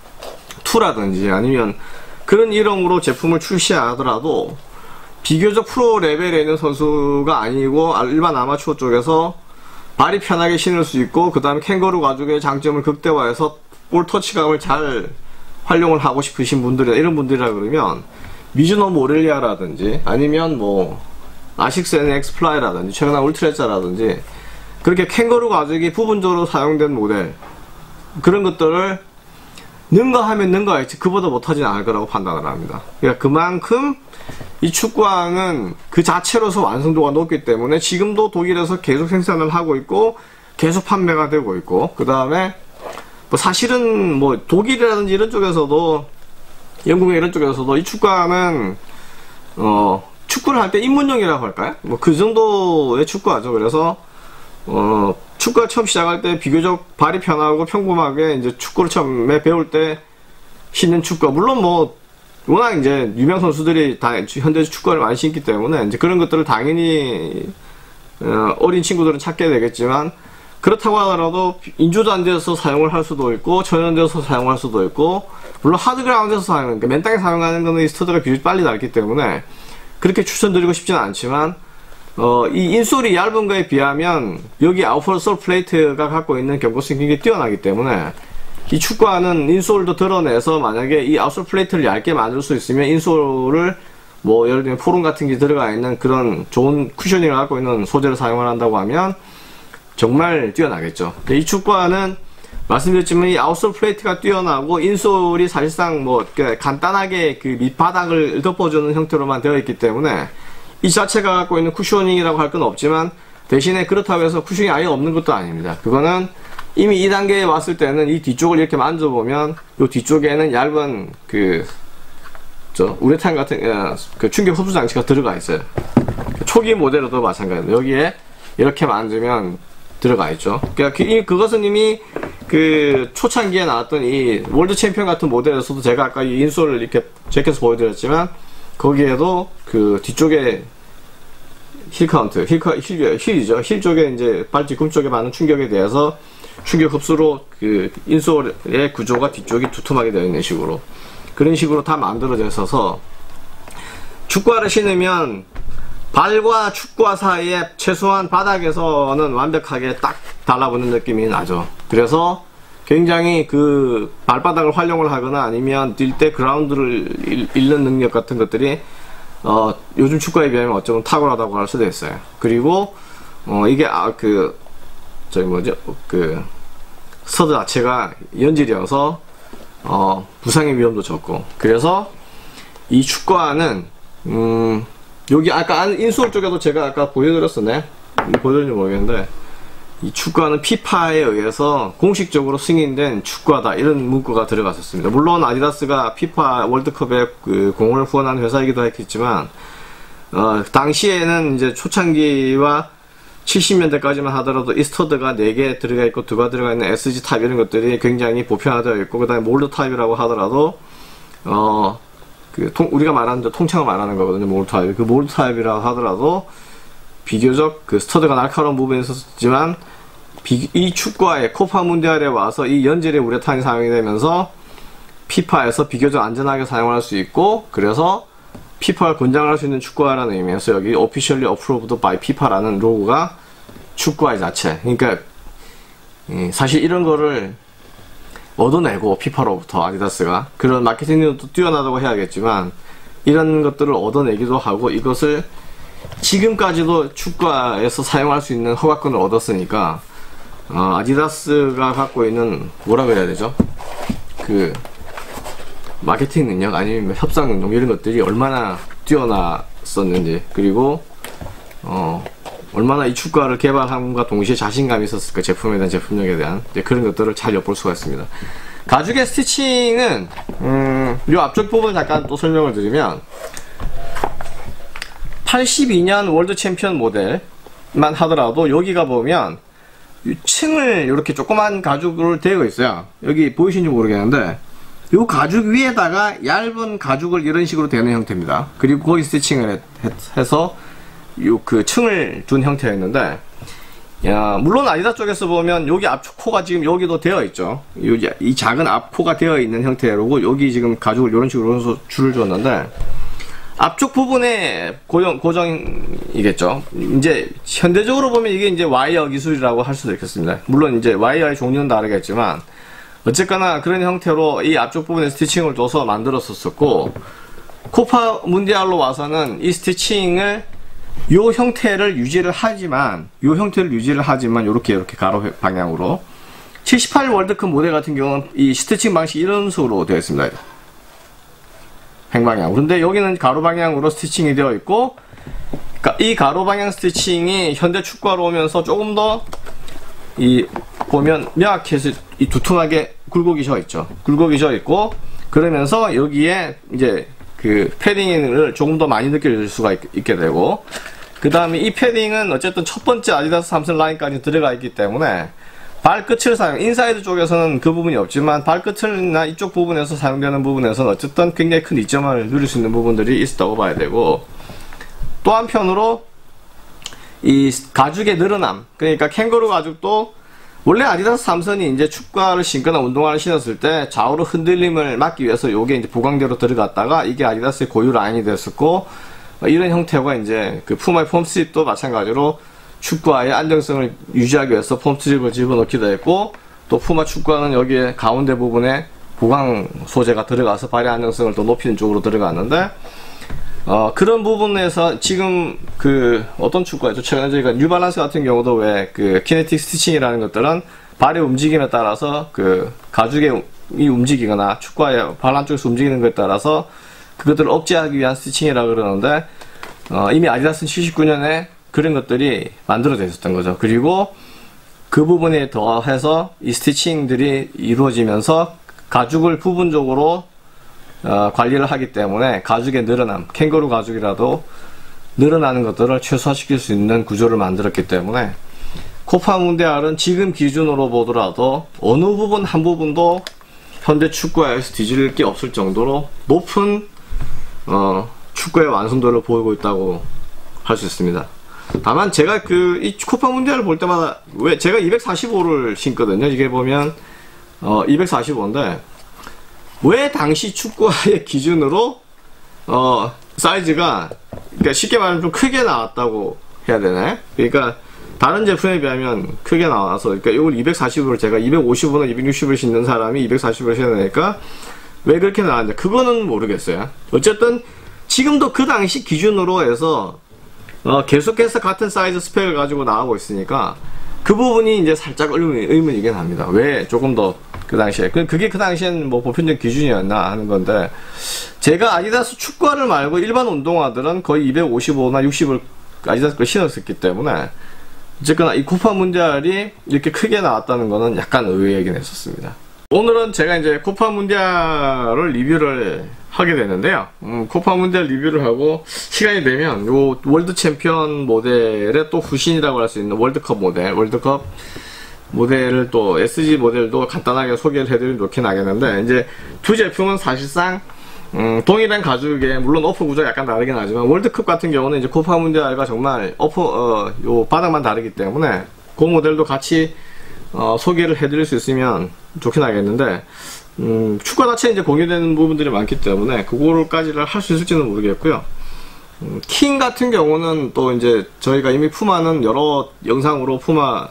이라든지 아니면 그런 이름으로 제품을 출시하더라도 비교적 프로 레벨에 있는 선수가 아니고 일반 아마추어 쪽에서 발이 편하게 신을 수 있고, 그 다음에 캥거루 가죽의 장점을 극대화해서 볼 터치감을 잘 활용을 하고 싶으신 분들이나 이런 분들이라 그러면 미즈노 모렐리아라든지 아니면 뭐 아식스 엔엑스 플라이라든지 최근에 울트레자라든지 그렇게 캥거루 가죽이 부분적으로 사용된 모델, 그런 것들을 능가하면 능가했지 그보다 못하진 않을 거라고 판단을 합니다. 그러니까 그만큼 이 축구화는 그 자체로서 완성도가 높기 때문에 지금도 독일에서 계속 생산을 하고 있고 계속 판매가 되고 있고, 그 다음에 뭐 사실은 뭐 독일이라든지 이런 쪽에서도, 영국 이런 쪽에서도 이 축구화는 어 축구를 할 때 입문용이라고 할까요? 뭐 그 정도의 축구화죠. 그래서 어 축구를 처음 시작할 때 비교적 발이 편하고 평범하게 이제 축구를 처음에 배울 때 신는 축구화, 물론 뭐 워낙 이제 유명 선수들이 다 현대 축구화를 많이 신기 때문에 이제 그런 것들을 당연히 어, 어린 친구들은 찾게 되겠지만, 그렇다고 하더라도 인조잔디에서 사용을 할 수도 있고 천연제에서 사용할 수도 있고, 물론 하드그라운드에서 사용하는, 그러니까 맨 땅에 사용하는 거는 이 스터드가 비교적 빨리 닳기 때문에 그렇게 추천드리고 싶지는 않지만, 어, 이 인솔이 얇은 거에 비하면 여기 아웃솔 플레이트가 갖고 있는 견고성이 굉장히 뛰어나기 때문에 이 축구화는 인솔도 드러내서 만약에 이 아웃솔 플레이트를 얇게 만들 수 있으면 인솔을 뭐 예를 들면 포름 같은 게 들어가 있는 그런 좋은 쿠셔닝을 갖고 있는 소재를 사용을 한다고 하면 정말 뛰어나겠죠. 이 축구화는 말씀드렸지만 이 아웃솔 플레이트가 뛰어나고 인솔이 사실상 뭐 간단하게 그 밑바닥을 덮어주는 형태로만 되어 있기 때문에 이 자체가 갖고 있는 쿠셔닝이라고 할 건 없지만, 대신에 그렇다고 해서 쿠셔닝이 아예 없는 것도 아닙니다. 그거는 이미 이 단계에 왔을 때는 이 뒤쪽을 이렇게 만져보면 이 뒤쪽에는 얇은 그 저 우레탄 같은 어, 그 충격 흡수 장치가 들어가 있어요. 초기 모델로도 마찬가지입니다. 여기에 이렇게 만지면 들어가 있죠. 그러니까 그, 그것은 이미 그 초창기에 나왔던 이 월드 챔피언 같은 모델에서도 제가 아까 이 인솔을 이렇게 제껴서 보여드렸지만, 거기에도 그 뒤쪽에 힐 카운트, 힐, 힐, 힐이죠. 힐 쪽에 이제 발뒤꿈 쪽에 받는 충격에 대해서 충격 흡수로 그 인솔의 구조가 뒤쪽이 두툼하게 되어 있는 식으로, 그런 식으로 다 만들어져 있어서 축구화를 신으면 발과 축구화 사이에 최소한 바닥에서는 완벽하게 딱 달라붙는 느낌이 나죠. 그래서 굉장히 그 발바닥을 활용을 하거나 아니면 뛸 때 그라운드를 잃는 능력 같은 것들이 어 요즘 축구에 비하면 어쩌면 탁월하다고 할 수도 있어요. 그리고 어 이게 아 그 저기 뭐죠 그 스터드 자체가 연질이어서 어 부상의 위험도 적고, 그래서 이 축구화는 음 여기 아까 인솔 쪽에도 제가 아까 보여드렸었네, 보여드렸는지 모르겠는데, 이 축구화는 피파에 의해서 공식적으로 승인된 축구화다, 이런 문구가 들어갔었습니다. 물론 아디다스가 피파 월드컵에 그 공을 후원하는 회사이기도 했겠지만, 어, 당시에는 이제 초창기와 칠십 년대까지만 하더라도 이 스터드가 네 개 들어가 있고 두 개 들어가 있는 에스지 타입 이런 것들이 굉장히 보편화되어 있고, 그 다음에 몰드 타입이라고 하더라도 어, 그 통, 우리가 말하는 통창을 말하는 거거든요. 몰드 타입. 그 몰드 타입이라고 하더라도 비교적 그 스터드가 날카로운 부분이 있었지만, 비, 이 축구화에 코파 문디알에 와서 이 연질의 우레탄이 사용이 되면서 피파에서 비교적 안전하게 사용할 수 있고, 그래서 피파를 권장할 수 있는 축구화라는 의미에서 여기 Officially Approved by 피파라는 로고가 축구화 자체. 그러니까 사실 이런 거를 얻어내고 피파로부터 아디다스가 그런 마케팅도 뛰어나다고 해야겠지만, 이런 것들을 얻어내기도 하고 이것을 지금까지도 축구화에서 사용할 수 있는 허가권을 얻었으니까 어, 아디다스가 갖고 있는 뭐라 그래야 되죠? 그 마케팅 능력 아니면 협상 능력 이런 것들이 얼마나 뛰어났었는지, 그리고 어, 얼마나 이 축구화를 개발함과 동시에 자신감이 있었을까, 제품에 대한 제품력에 대한 그런 것들을 잘 엿볼 수가 있습니다. 가죽의 스티칭은 음, 이 앞쪽 부분 잠깐 또 설명을 드리면, 팔십이 년 월드 챔피언 모델만 하더라도 여기가 보면 층을 이렇게 조그만 가죽으로 되어 있어요. 여기 보이시는지 모르겠는데 이 가죽 위에다가 얇은 가죽을 이런 식으로 되는 형태입니다. 그리고 거기 스티칭을 해서 요 그 층을 둔 형태였는데, 야, 물론 아디다스 쪽에서 보면 여기 앞쪽 코가 지금 여기도 되어 있죠. 여기 이 작은 앞코가 되어 있는 형태로 여기 지금 가죽을 이런 식으로 줄을 줬는데, 앞쪽 부분에 고정, 고정이겠죠. 이제, 현대적으로 보면 이게 이제 와이어 기술이라고 할 수도 있겠습니다. 물론 이제 와이어의 종류는 다르겠지만, 어쨌거나 그런 형태로 이 앞쪽 부분에 스티칭을 줘서 만들었었고, 코파 문디알로 와서는 이 스티칭을 요 형태를 유지를 하지만, 요 형태를 유지를 하지만, 요렇게, 요렇게 가로 방향으로. 칠십팔 월드컵 모델 같은 경우는 이 스티칭 방식이 이런 식으로 되어 있습니다. 횡방향. 그런데 여기는 가로 방향으로 스티칭이 되어 있고, 이 가로 방향 스티칭이 현대 축구화로 오면서 조금 더 이 보면 명확해서 이 두툼하게 굴곡이 져 있죠. 굴곡이 져 있고, 그러면서 여기에 이제 그 패딩을 조금 더 많이 느낄 수가 있, 있게 되고, 그 다음에 이 패딩은 어쨌든 첫 번째 아디다스 삼선 라인까지 들어가 있기 때문에 발끝을 사용, 인사이드 쪽에서는 그 부분이 없지만 발끝을나 이쪽 부분에서 사용되는 부분에서는 어쨌든 굉장히 큰 이점을 누릴 수 있는 부분들이 있었다고 봐야 되고, 또 한편으로 이 가죽의 늘어남, 그러니까 캥거루 가죽도 원래 아디다스 삼선이 이제 축구화를 신거나 운동화를 신었을 때 좌우로 흔들림을 막기 위해서 요게 이제 보강대로 들어갔다가 이게 아디다스의 고유 라인이 됐었고, 이런 형태가 이제 그 푸마의 폼스트립도 마찬가지로 축구화의 안정성을 유지하기 위해서 폼스트립을 집어넣기도 했고, 또 푸마 축구화는 여기에 가운데 부분에 보강 소재가 들어가서 발의 안정성을 더 높이는 쪽으로 들어갔는데, 어, 그런 부분에서 지금 그 어떤 축구화죠? 최근에 저희가 뉴발란스 같은 경우도 왜 그 키네틱 스티칭이라는 것들은 발의 움직임에 따라서 그 가죽이 움직이거나 축구화의 발 한쪽에서 움직이는 것에 따라서 그것들을 억제하기 위한 스티칭이라고 그러는데, 어, 이미 아디다스는 칠십구 년에 그런 것들이 만들어져 있었던 거죠. 그리고 그 부분에 더해서 이 스티칭들이 이루어지면서 가죽을 부분적으로 어, 관리를 하기 때문에 가죽의 늘어남, 캥거루 가죽이라도 늘어나는 것들을 최소화시킬 수 있는 구조를 만들었기 때문에 코파 문디알은 지금 기준으로 보더라도 어느 부분 한 부분도 현대 축구화에서 뒤질 게 없을 정도로 높은 어, 축구의 완성도를 보이고 있다고 할 수 있습니다. 다만 제가 그 이 코파 문디알을 볼 때마다 왜 제가 이백사십오를 신거든요. 이게 보면 어, 이백사십오인데 왜 당시 축구화의 기준으로 어, 사이즈가 그러니까 쉽게 말하면 좀 크게 나왔다고 해야 되나요? 그러니까 다른 제품에 비하면 크게 나와서, 그러니까 이걸 이백사십으로 제가 이백오십오나 이백육십을 신는 사람이 이백사십을 신어야 되니까 왜 그렇게 나왔는지 그거는 모르겠어요. 어쨌든 지금도 그 당시 기준으로 해서 어, 계속해서 같은 사이즈 스펙을 가지고 나오고 있으니까 그 부분이 이제 살짝 의문, 의문이긴 합니다. 왜 조금 더 그 당시에 그게 그 당시엔 뭐 보편적 기준이었나 하는 건데, 제가 아디다스 축구화를 말고 일반 운동화들은 거의 이백오십오나 육십을 아디다스 걸 신었었기 때문에 어쨌거나 이 코파 문디알이 이렇게 크게 나왔다는 거는 약간 의외이긴 했었습니다. 오늘은 제가 이제 코파 문디알을 리뷰를 하게 되는데요. 음, 코파 문디알 리뷰를 하고 시간이 되면 요 월드 챔피언 모델의 또 후신이라고 할 수 있는 월드컵 모델, 월드컵 모델을 또 에스지 모델도 간단하게 소개를 해드리면 좋긴 하겠는데, 이제 두 제품은 사실상 음, 동일한 가죽에 물론 어퍼 구조가 약간 다르긴 하지만 월드컵 같은 경우는 이제 코파 문디알과 정말 어퍼 어, 요 바닥만 다르기 때문에 그 모델도 같이 어, 소개를 해드릴 수 있으면 좋긴 하겠는데, 음, 축구 자체 이제 공유되는 부분들이 많기 때문에 그거까지를 할 수 있을지는 모르겠고요. 음, 킹 같은 경우는 또 이제 저희가 이미 푸마는 여러 영상으로 푸마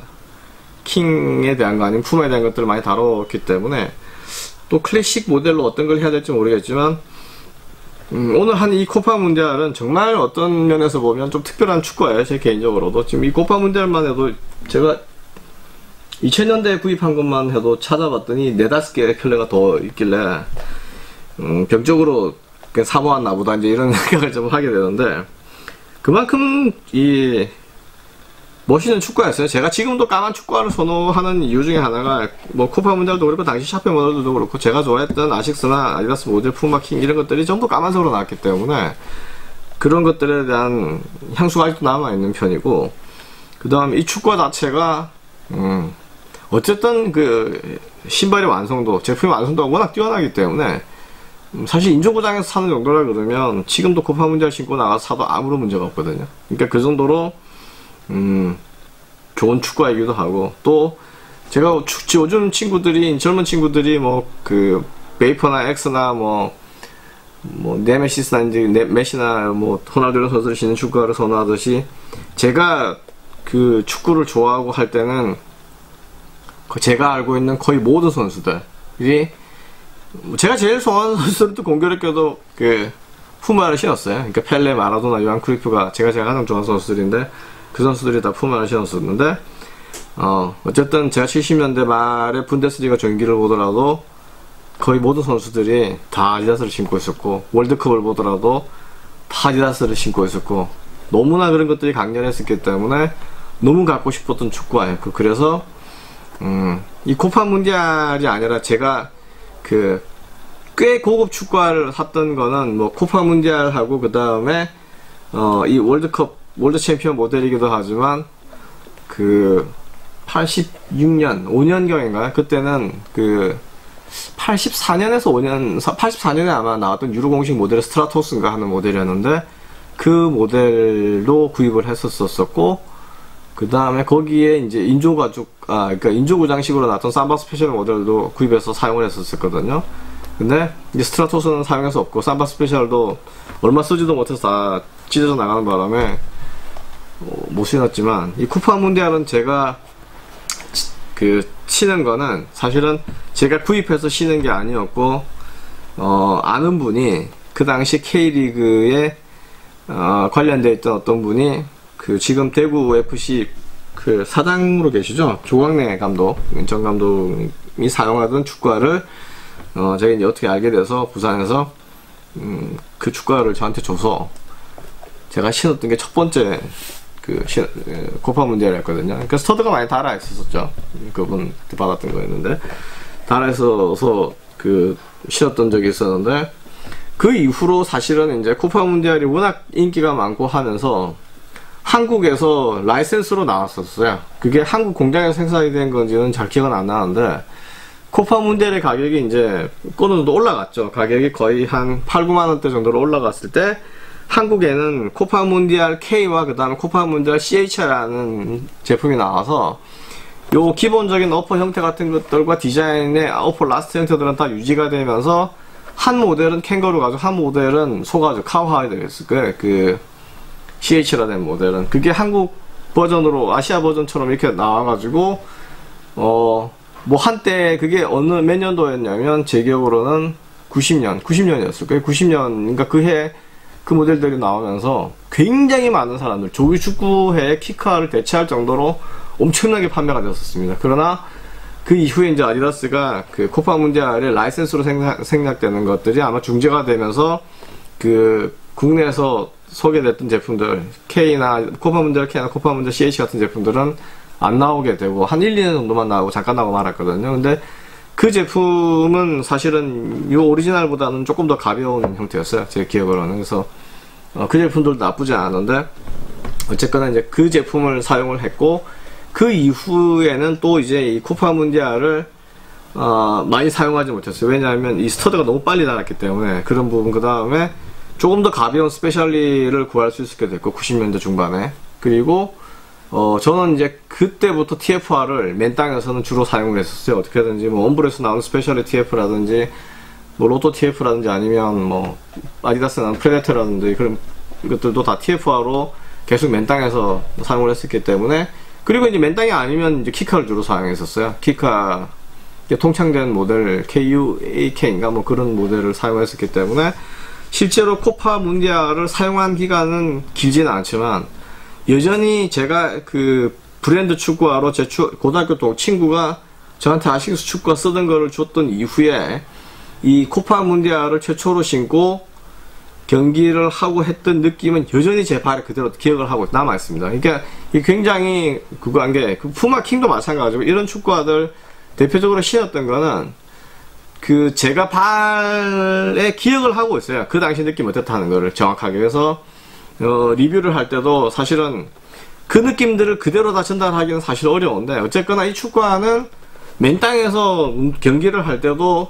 킹에 대한 거 아니면 푸마에 대한 것들을 많이 다뤘기 때문에 또 클래식 모델로 어떤 걸 해야 될지 모르겠지만, 음, 오늘 한 이 코파 문디알은 정말 어떤 면에서 보면 좀 특별한 축구예요. 제 개인적으로도 지금 이 코파 문디알만 해도 제가 이천 년대에 구입한 것만 해도 찾아봤더니 네다섯 개의 컬러가 더 있길래 음, 병적으로 그냥 사모았나 보다 이제 이런 생각을 좀 하게 되는데, 그만큼 이 멋있는 축구였어요. 제가 지금도 까만 축구화를 선호하는 이유 중에 하나가 뭐 코파 문디알도 그렇고 당시 샤페 모델도 그렇고 제가 좋아했던 아식스나 아디다스 모델, 푸마, 킹 이런 것들이 전부 까만색으로 나왔기 때문에 그런 것들에 대한 향수가 아직도 남아있는 편이고, 그 다음 이 축구화 자체가 음, 어쨌든 그 신발의 완성도, 제품의 완성도가 워낙 뛰어나기 때문에 음, 사실 인조구장에서 사는 정도라 그러면 지금도 코파 문디알 신고 나가서 사도 아무런 문제가 없거든요. 그러니까 그 정도로 음, 좋은 축구이기도 하고, 또 제가 축, 요즘 친구들이, 젊은 친구들이 뭐 그 베이퍼나 엑스나 뭐 뭐 네메시스나 이제 네, 메시나 뭐 호날두 이런 선수들 신는 축구화를 선호하듯이 제가 그 축구를 좋아하고 할 때는 제가 알고 있는 거의 모든 선수들이, 제가 제일 좋아하는 선수들도 공교롭게도 그 푸마를 신었어요. 그러니까 펠레, 마라도나, 요한 크루이프가 제가 제가 가장 좋아하는 선수들인데 그 선수들이 다 푸마를 신었었는데, 어, 어쨌든 제가 칠십 년대 말에 분데스리가 경기를 보더라도 거의 모든 선수들이 다 아디다스를 신고 있었고, 월드컵을 보더라도 다 아디다스를 신고 있었고, 너무나 그런 것들이 강렬했었기 때문에 너무 갖고 싶었던 축구화였고, 그래서 음, 이 코파 문디알이 아니라 제가 그 꽤 고급 축구화를 샀던 거는 뭐 코파 문디알하고 그 다음에 어, 이 월드컵 월드 챔피언 모델이기도 하지만 그 팔십육 년 오 년경인가요? 그때는 그 팔십사 년에서 오 년 팔십사 년에 아마 나왔던 유로 공식 모델 스트라토스인가 하는 모델이었는데 그 모델도 구입을 했었었고, 그 다음에 거기에 이제 인조 가죽, 아, 그러니까 인조 구장식으로 나왔던 삼바 스페셜 모델도 구입해서 사용을 했었거든요. 근데 이제 스트라토스는 사용할 수 없고 삼바 스페셜도 얼마 쓰지도 못해서 다 찢어져 나가는 바람에 어, 못 신었지만 이 쿠파 문디알은 제가 치, 그 치는 거는 사실은 제가 구입해서 신은 게 아니었고 어, 아는 분이 그 당시 K리그에 어, 관련되어 있던 어떤 분이 그 지금 대구 에프씨 그 사장으로 계시죠, 조광래 감독, 전 감독이 사용하던 축구화를 어 제가 이제 어떻게 알게 돼서 부산에서 음, 그 축구화를 저한테 줘서 제가 신었던 게 첫 번째 그 신, 코파 문디알이었거든요. 그러니까 스터드가 많이 달아 있었었죠. 그분 받았던 거였는데 달아 있어서 그 신었던 적이 있었는데 그 이후로 사실은 이제 코파 문디알이 워낙 인기가 많고 하면서 한국에서 라이센스로 나왔었어요. 그게 한국 공장에서 생산이 된 건지는 잘 기억은 안 나는데 코파 문디알의 가격이 이제 어느 정도 올라갔죠. 가격이 거의 한 팔, 구만 원대 정도로 올라갔을 때 한국에는 코파 문디알 K와 그 다음에 코파 문디알 씨에이치라는 제품이 나와서 요 기본적인 어퍼 형태 같은 것들과 디자인의 어퍼 라스트 형태들은 다 유지가 되면서 한 모델은 캥거루 가죽, 한 모델은 소가죽, 카우하이 되었을 거예요. 그 씨에이치라 된 모델은 그게 한국 버전으로 아시아 버전처럼 이렇게 나와가지고 어 뭐 한때 그게 어느 몇 년도였냐면 제 기억으로는 구십 년, 구십 년이었을 거예요. 구십 년인가 그 해 그 모델들이 나오면서 굉장히 많은 사람들 조기 축구회의 키카를 대체할 정도로 엄청나게 판매가 되었습니다. 그러나 그 이후에 이제 아디다스가 그 코파 문디알의 라이센스로 생략, 생략되는 것들이 아마 중재가 되면서 그 국내에서 소개됐던 제품들 K나 코파 문디알 K나 코파 문디알 씨에이치 같은 제품들은 안 나오게 되고 한 일, 이 년 정도만 나오고 잠깐 나오고 말았거든요. 근데 그 제품은 사실은 이 오리지널보다는 조금 더 가벼운 형태였어요. 제 기억으로는. 그래서 어, 그 제품들도 나쁘지 않았는데 어쨌거나 이제 그 제품을 사용을 했고 그 이후에는 또 이제 이 코파 문디알을 어, 많이 사용하지 못했어요. 왜냐하면 이 스터드가 너무 빨리 닳았기 때문에 그런 부분. 그 다음에 조금 더 가벼운 스페셜리를 구할 수 있게 됐고 구십 년대 중반에. 그리고 어 저는 이제 그때부터 티에프알을 맨 땅에서는 주로 사용을 했었어요. 어떻게든지 뭐 원블에서 나오는 스페셜리 티에프라든지 뭐 로또 티에프라든지 아니면 뭐 아디다스 나오는 프레데터라든지 그런 것들도 다 티에프알로 계속 맨 땅에서 사용을 했었기 때문에. 그리고 이제 맨 땅이 아니면 이제 키카를 주로 사용했었어요. 키카 통창된 모델 케이유에이케이인가 뭐 그런 모델을 사용했었기 때문에 실제로 코파 문디알을 사용한 기간은 길지는 않지만 여전히 제가 그 브랜드 축구화로 제 추, 고등학교 동 친구가 저한테 아식스 축구화 쓰던 거를 줬던 이후에 이 코파 문디알을 최초로 신고 경기를 하고 했던 느낌은 여전히 제 발에 그대로 기억을 하고 남아있습니다. 그러니까 이 굉장히 그거 한 게 그 푸마킹도 마찬가지고 이런 축구화들 대표적으로 신었던 거는 그 제가 발에 기억을 하고 있어요. 그 당시 느낌 어땠다는 거를 정확하게. 그래서 어, 리뷰를 할 때도 사실은 그 느낌들을 그대로 다 전달하기는 사실 어려운데 어쨌거나 이 축구화는 맨 땅에서 경기를 할 때도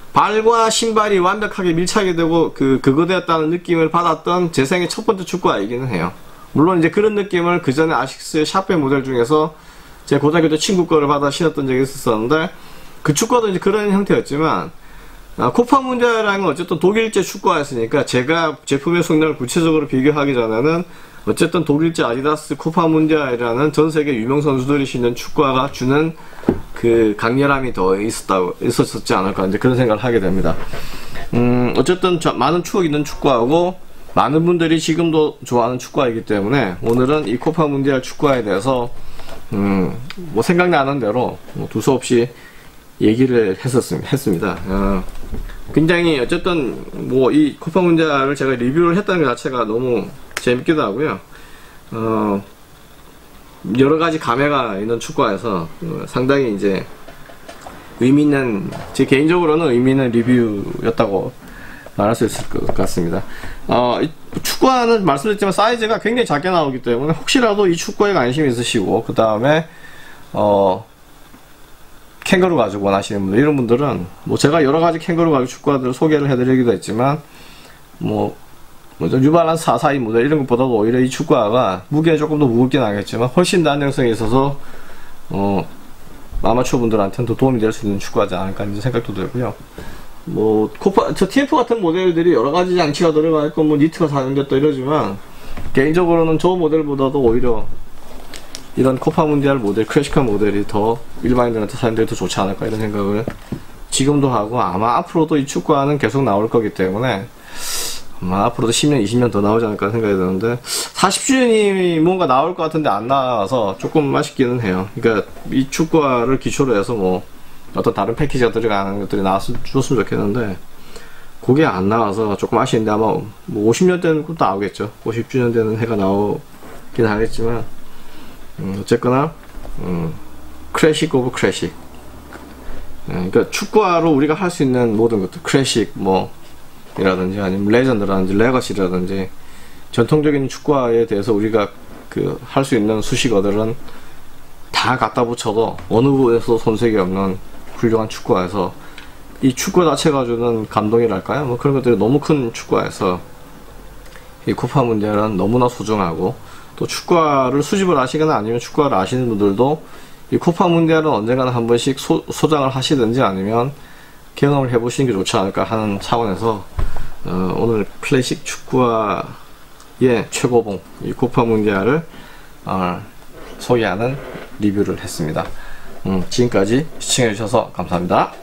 발과 신발이 완벽하게 밀착이 되고 그 그거 되었다는 느낌을 받았던 제 생애 첫 번째 축구화이기는 해요. 물론 이제 그런 느낌을 그 전에 아식스의 샤페 모델 중에서 제 고등학교 때 친구 거를 받아 신었던 적이 있었는데 그 축구화도 이제 그런 형태였지만 아, 코파 문디알이라는 건 어쨌든 독일제 축구화였으니까 제가 제품의 성능을 구체적으로 비교하기 전에는 어쨌든 독일제 아디다스 코파 문디알이라는 전 세계 유명 선수들이 신는 축구화가 주는 그 강렬함이 더 있었다고 있었었지 않을까 이제 그런 생각을 하게 됩니다. 음 어쨌든 저, 많은 추억 있는 축구화고 많은 분들이 지금도 좋아하는 축구화이기 때문에 오늘은 이 코파 문디알 축구화에 대해서 음 뭐 생각나는 대로 뭐 두서없이 얘기를 했었습니다. 했습니다. 어, 굉장히 어쨌든 뭐 이 코파 문디알을 제가 리뷰를 했다는 것 자체가 너무 재밌기도 하고요. 어, 여러 가지 감회가 있는 축구화에서 어, 상당히 이제 의미 있는 제 개인적으로는 의미 있는 리뷰였다고 말할 수 있을 것 같습니다. 어, 이 축구화는 말씀드렸지만 사이즈가 굉장히 작게 나오기 때문에 혹시라도 이 축구화에 관심이 있으시고 그 다음에 어. 캥거루 가죽 원하시는 분들 이런 분들은 뭐 제가 여러가지 캥거루 가죽 축구화들을 소개를 해드리기도 했지만 뭐 뭐 뉴발란스 사사이 모델 이런 것보다도 오히려 이 축구화가 무게는 조금 더 무겁긴 하겠지만 훨씬 더 안정성에 있어서 어 아마추어 분들한테는 더 도움이 될 수 있는 축구화지 않을까 이런 생각도 들고요. 뭐 코파 저 티에프 같은 모델들이 여러 가지 장치가 들어가 있고 뭐 니트가 사용됐다 이러지만 개인적으로는 저 모델보다도 오히려 이런 코파 문디알 모델, 클래식한 모델이 더 일반인들한테 사용되기 더 좋지 않을까 이런 생각을 지금도 하고, 아마 앞으로도 이 축구화는 계속 나올 거기 때문에 아마 앞으로도 십 년, 이십 년 더 나오지 않을까 생각이 드는데, 사십 주년이 뭔가 나올 것 같은데 안 나와서 조금 아쉽기는 해요. 그러니까 이 축구화를 기초로 해서 뭐 어떤 다른 패키지가 들어가는 것들이 나왔으면 좋았으면 좋겠는데 그게 안 나와서 조금 아쉬운데, 아마 뭐 오십 년 때는 또 나오겠죠. 오십 주년 되는 해가 나오긴 하겠지만 음, 어쨌거나 음, 클래식 오브 클래식. 음, 그러니까 축구화로 우리가 할 수 있는 모든 것들, 클래식 뭐 이라든지 아니면 레전드라든지 레거시라든지 전통적인 축구화에 대해서 우리가 그 할 수 있는 수식어들은 다 갖다 붙여도 어느 부분에서 손색이 없는 훌륭한 축구화에서, 이 축구 자체가 주는 감동이랄까요? 뭐 그런 것들이 너무 큰 축구화에서 이 코파 문디알은 너무나 소중하고, 또 축구화를 수집을 하시거나 아니면 축구화를 아시는 분들도 이 코파 문디알은 언젠가는 한 번씩 소, 소장을 하시든지 아니면 경험을 해보시는 게 좋지 않을까 하는 차원에서 어, 오늘 클래식 축구화의 최고봉 이 코파 문디알을 어, 소개하는 리뷰를 했습니다. 음, 지금까지 시청해주셔서 감사합니다.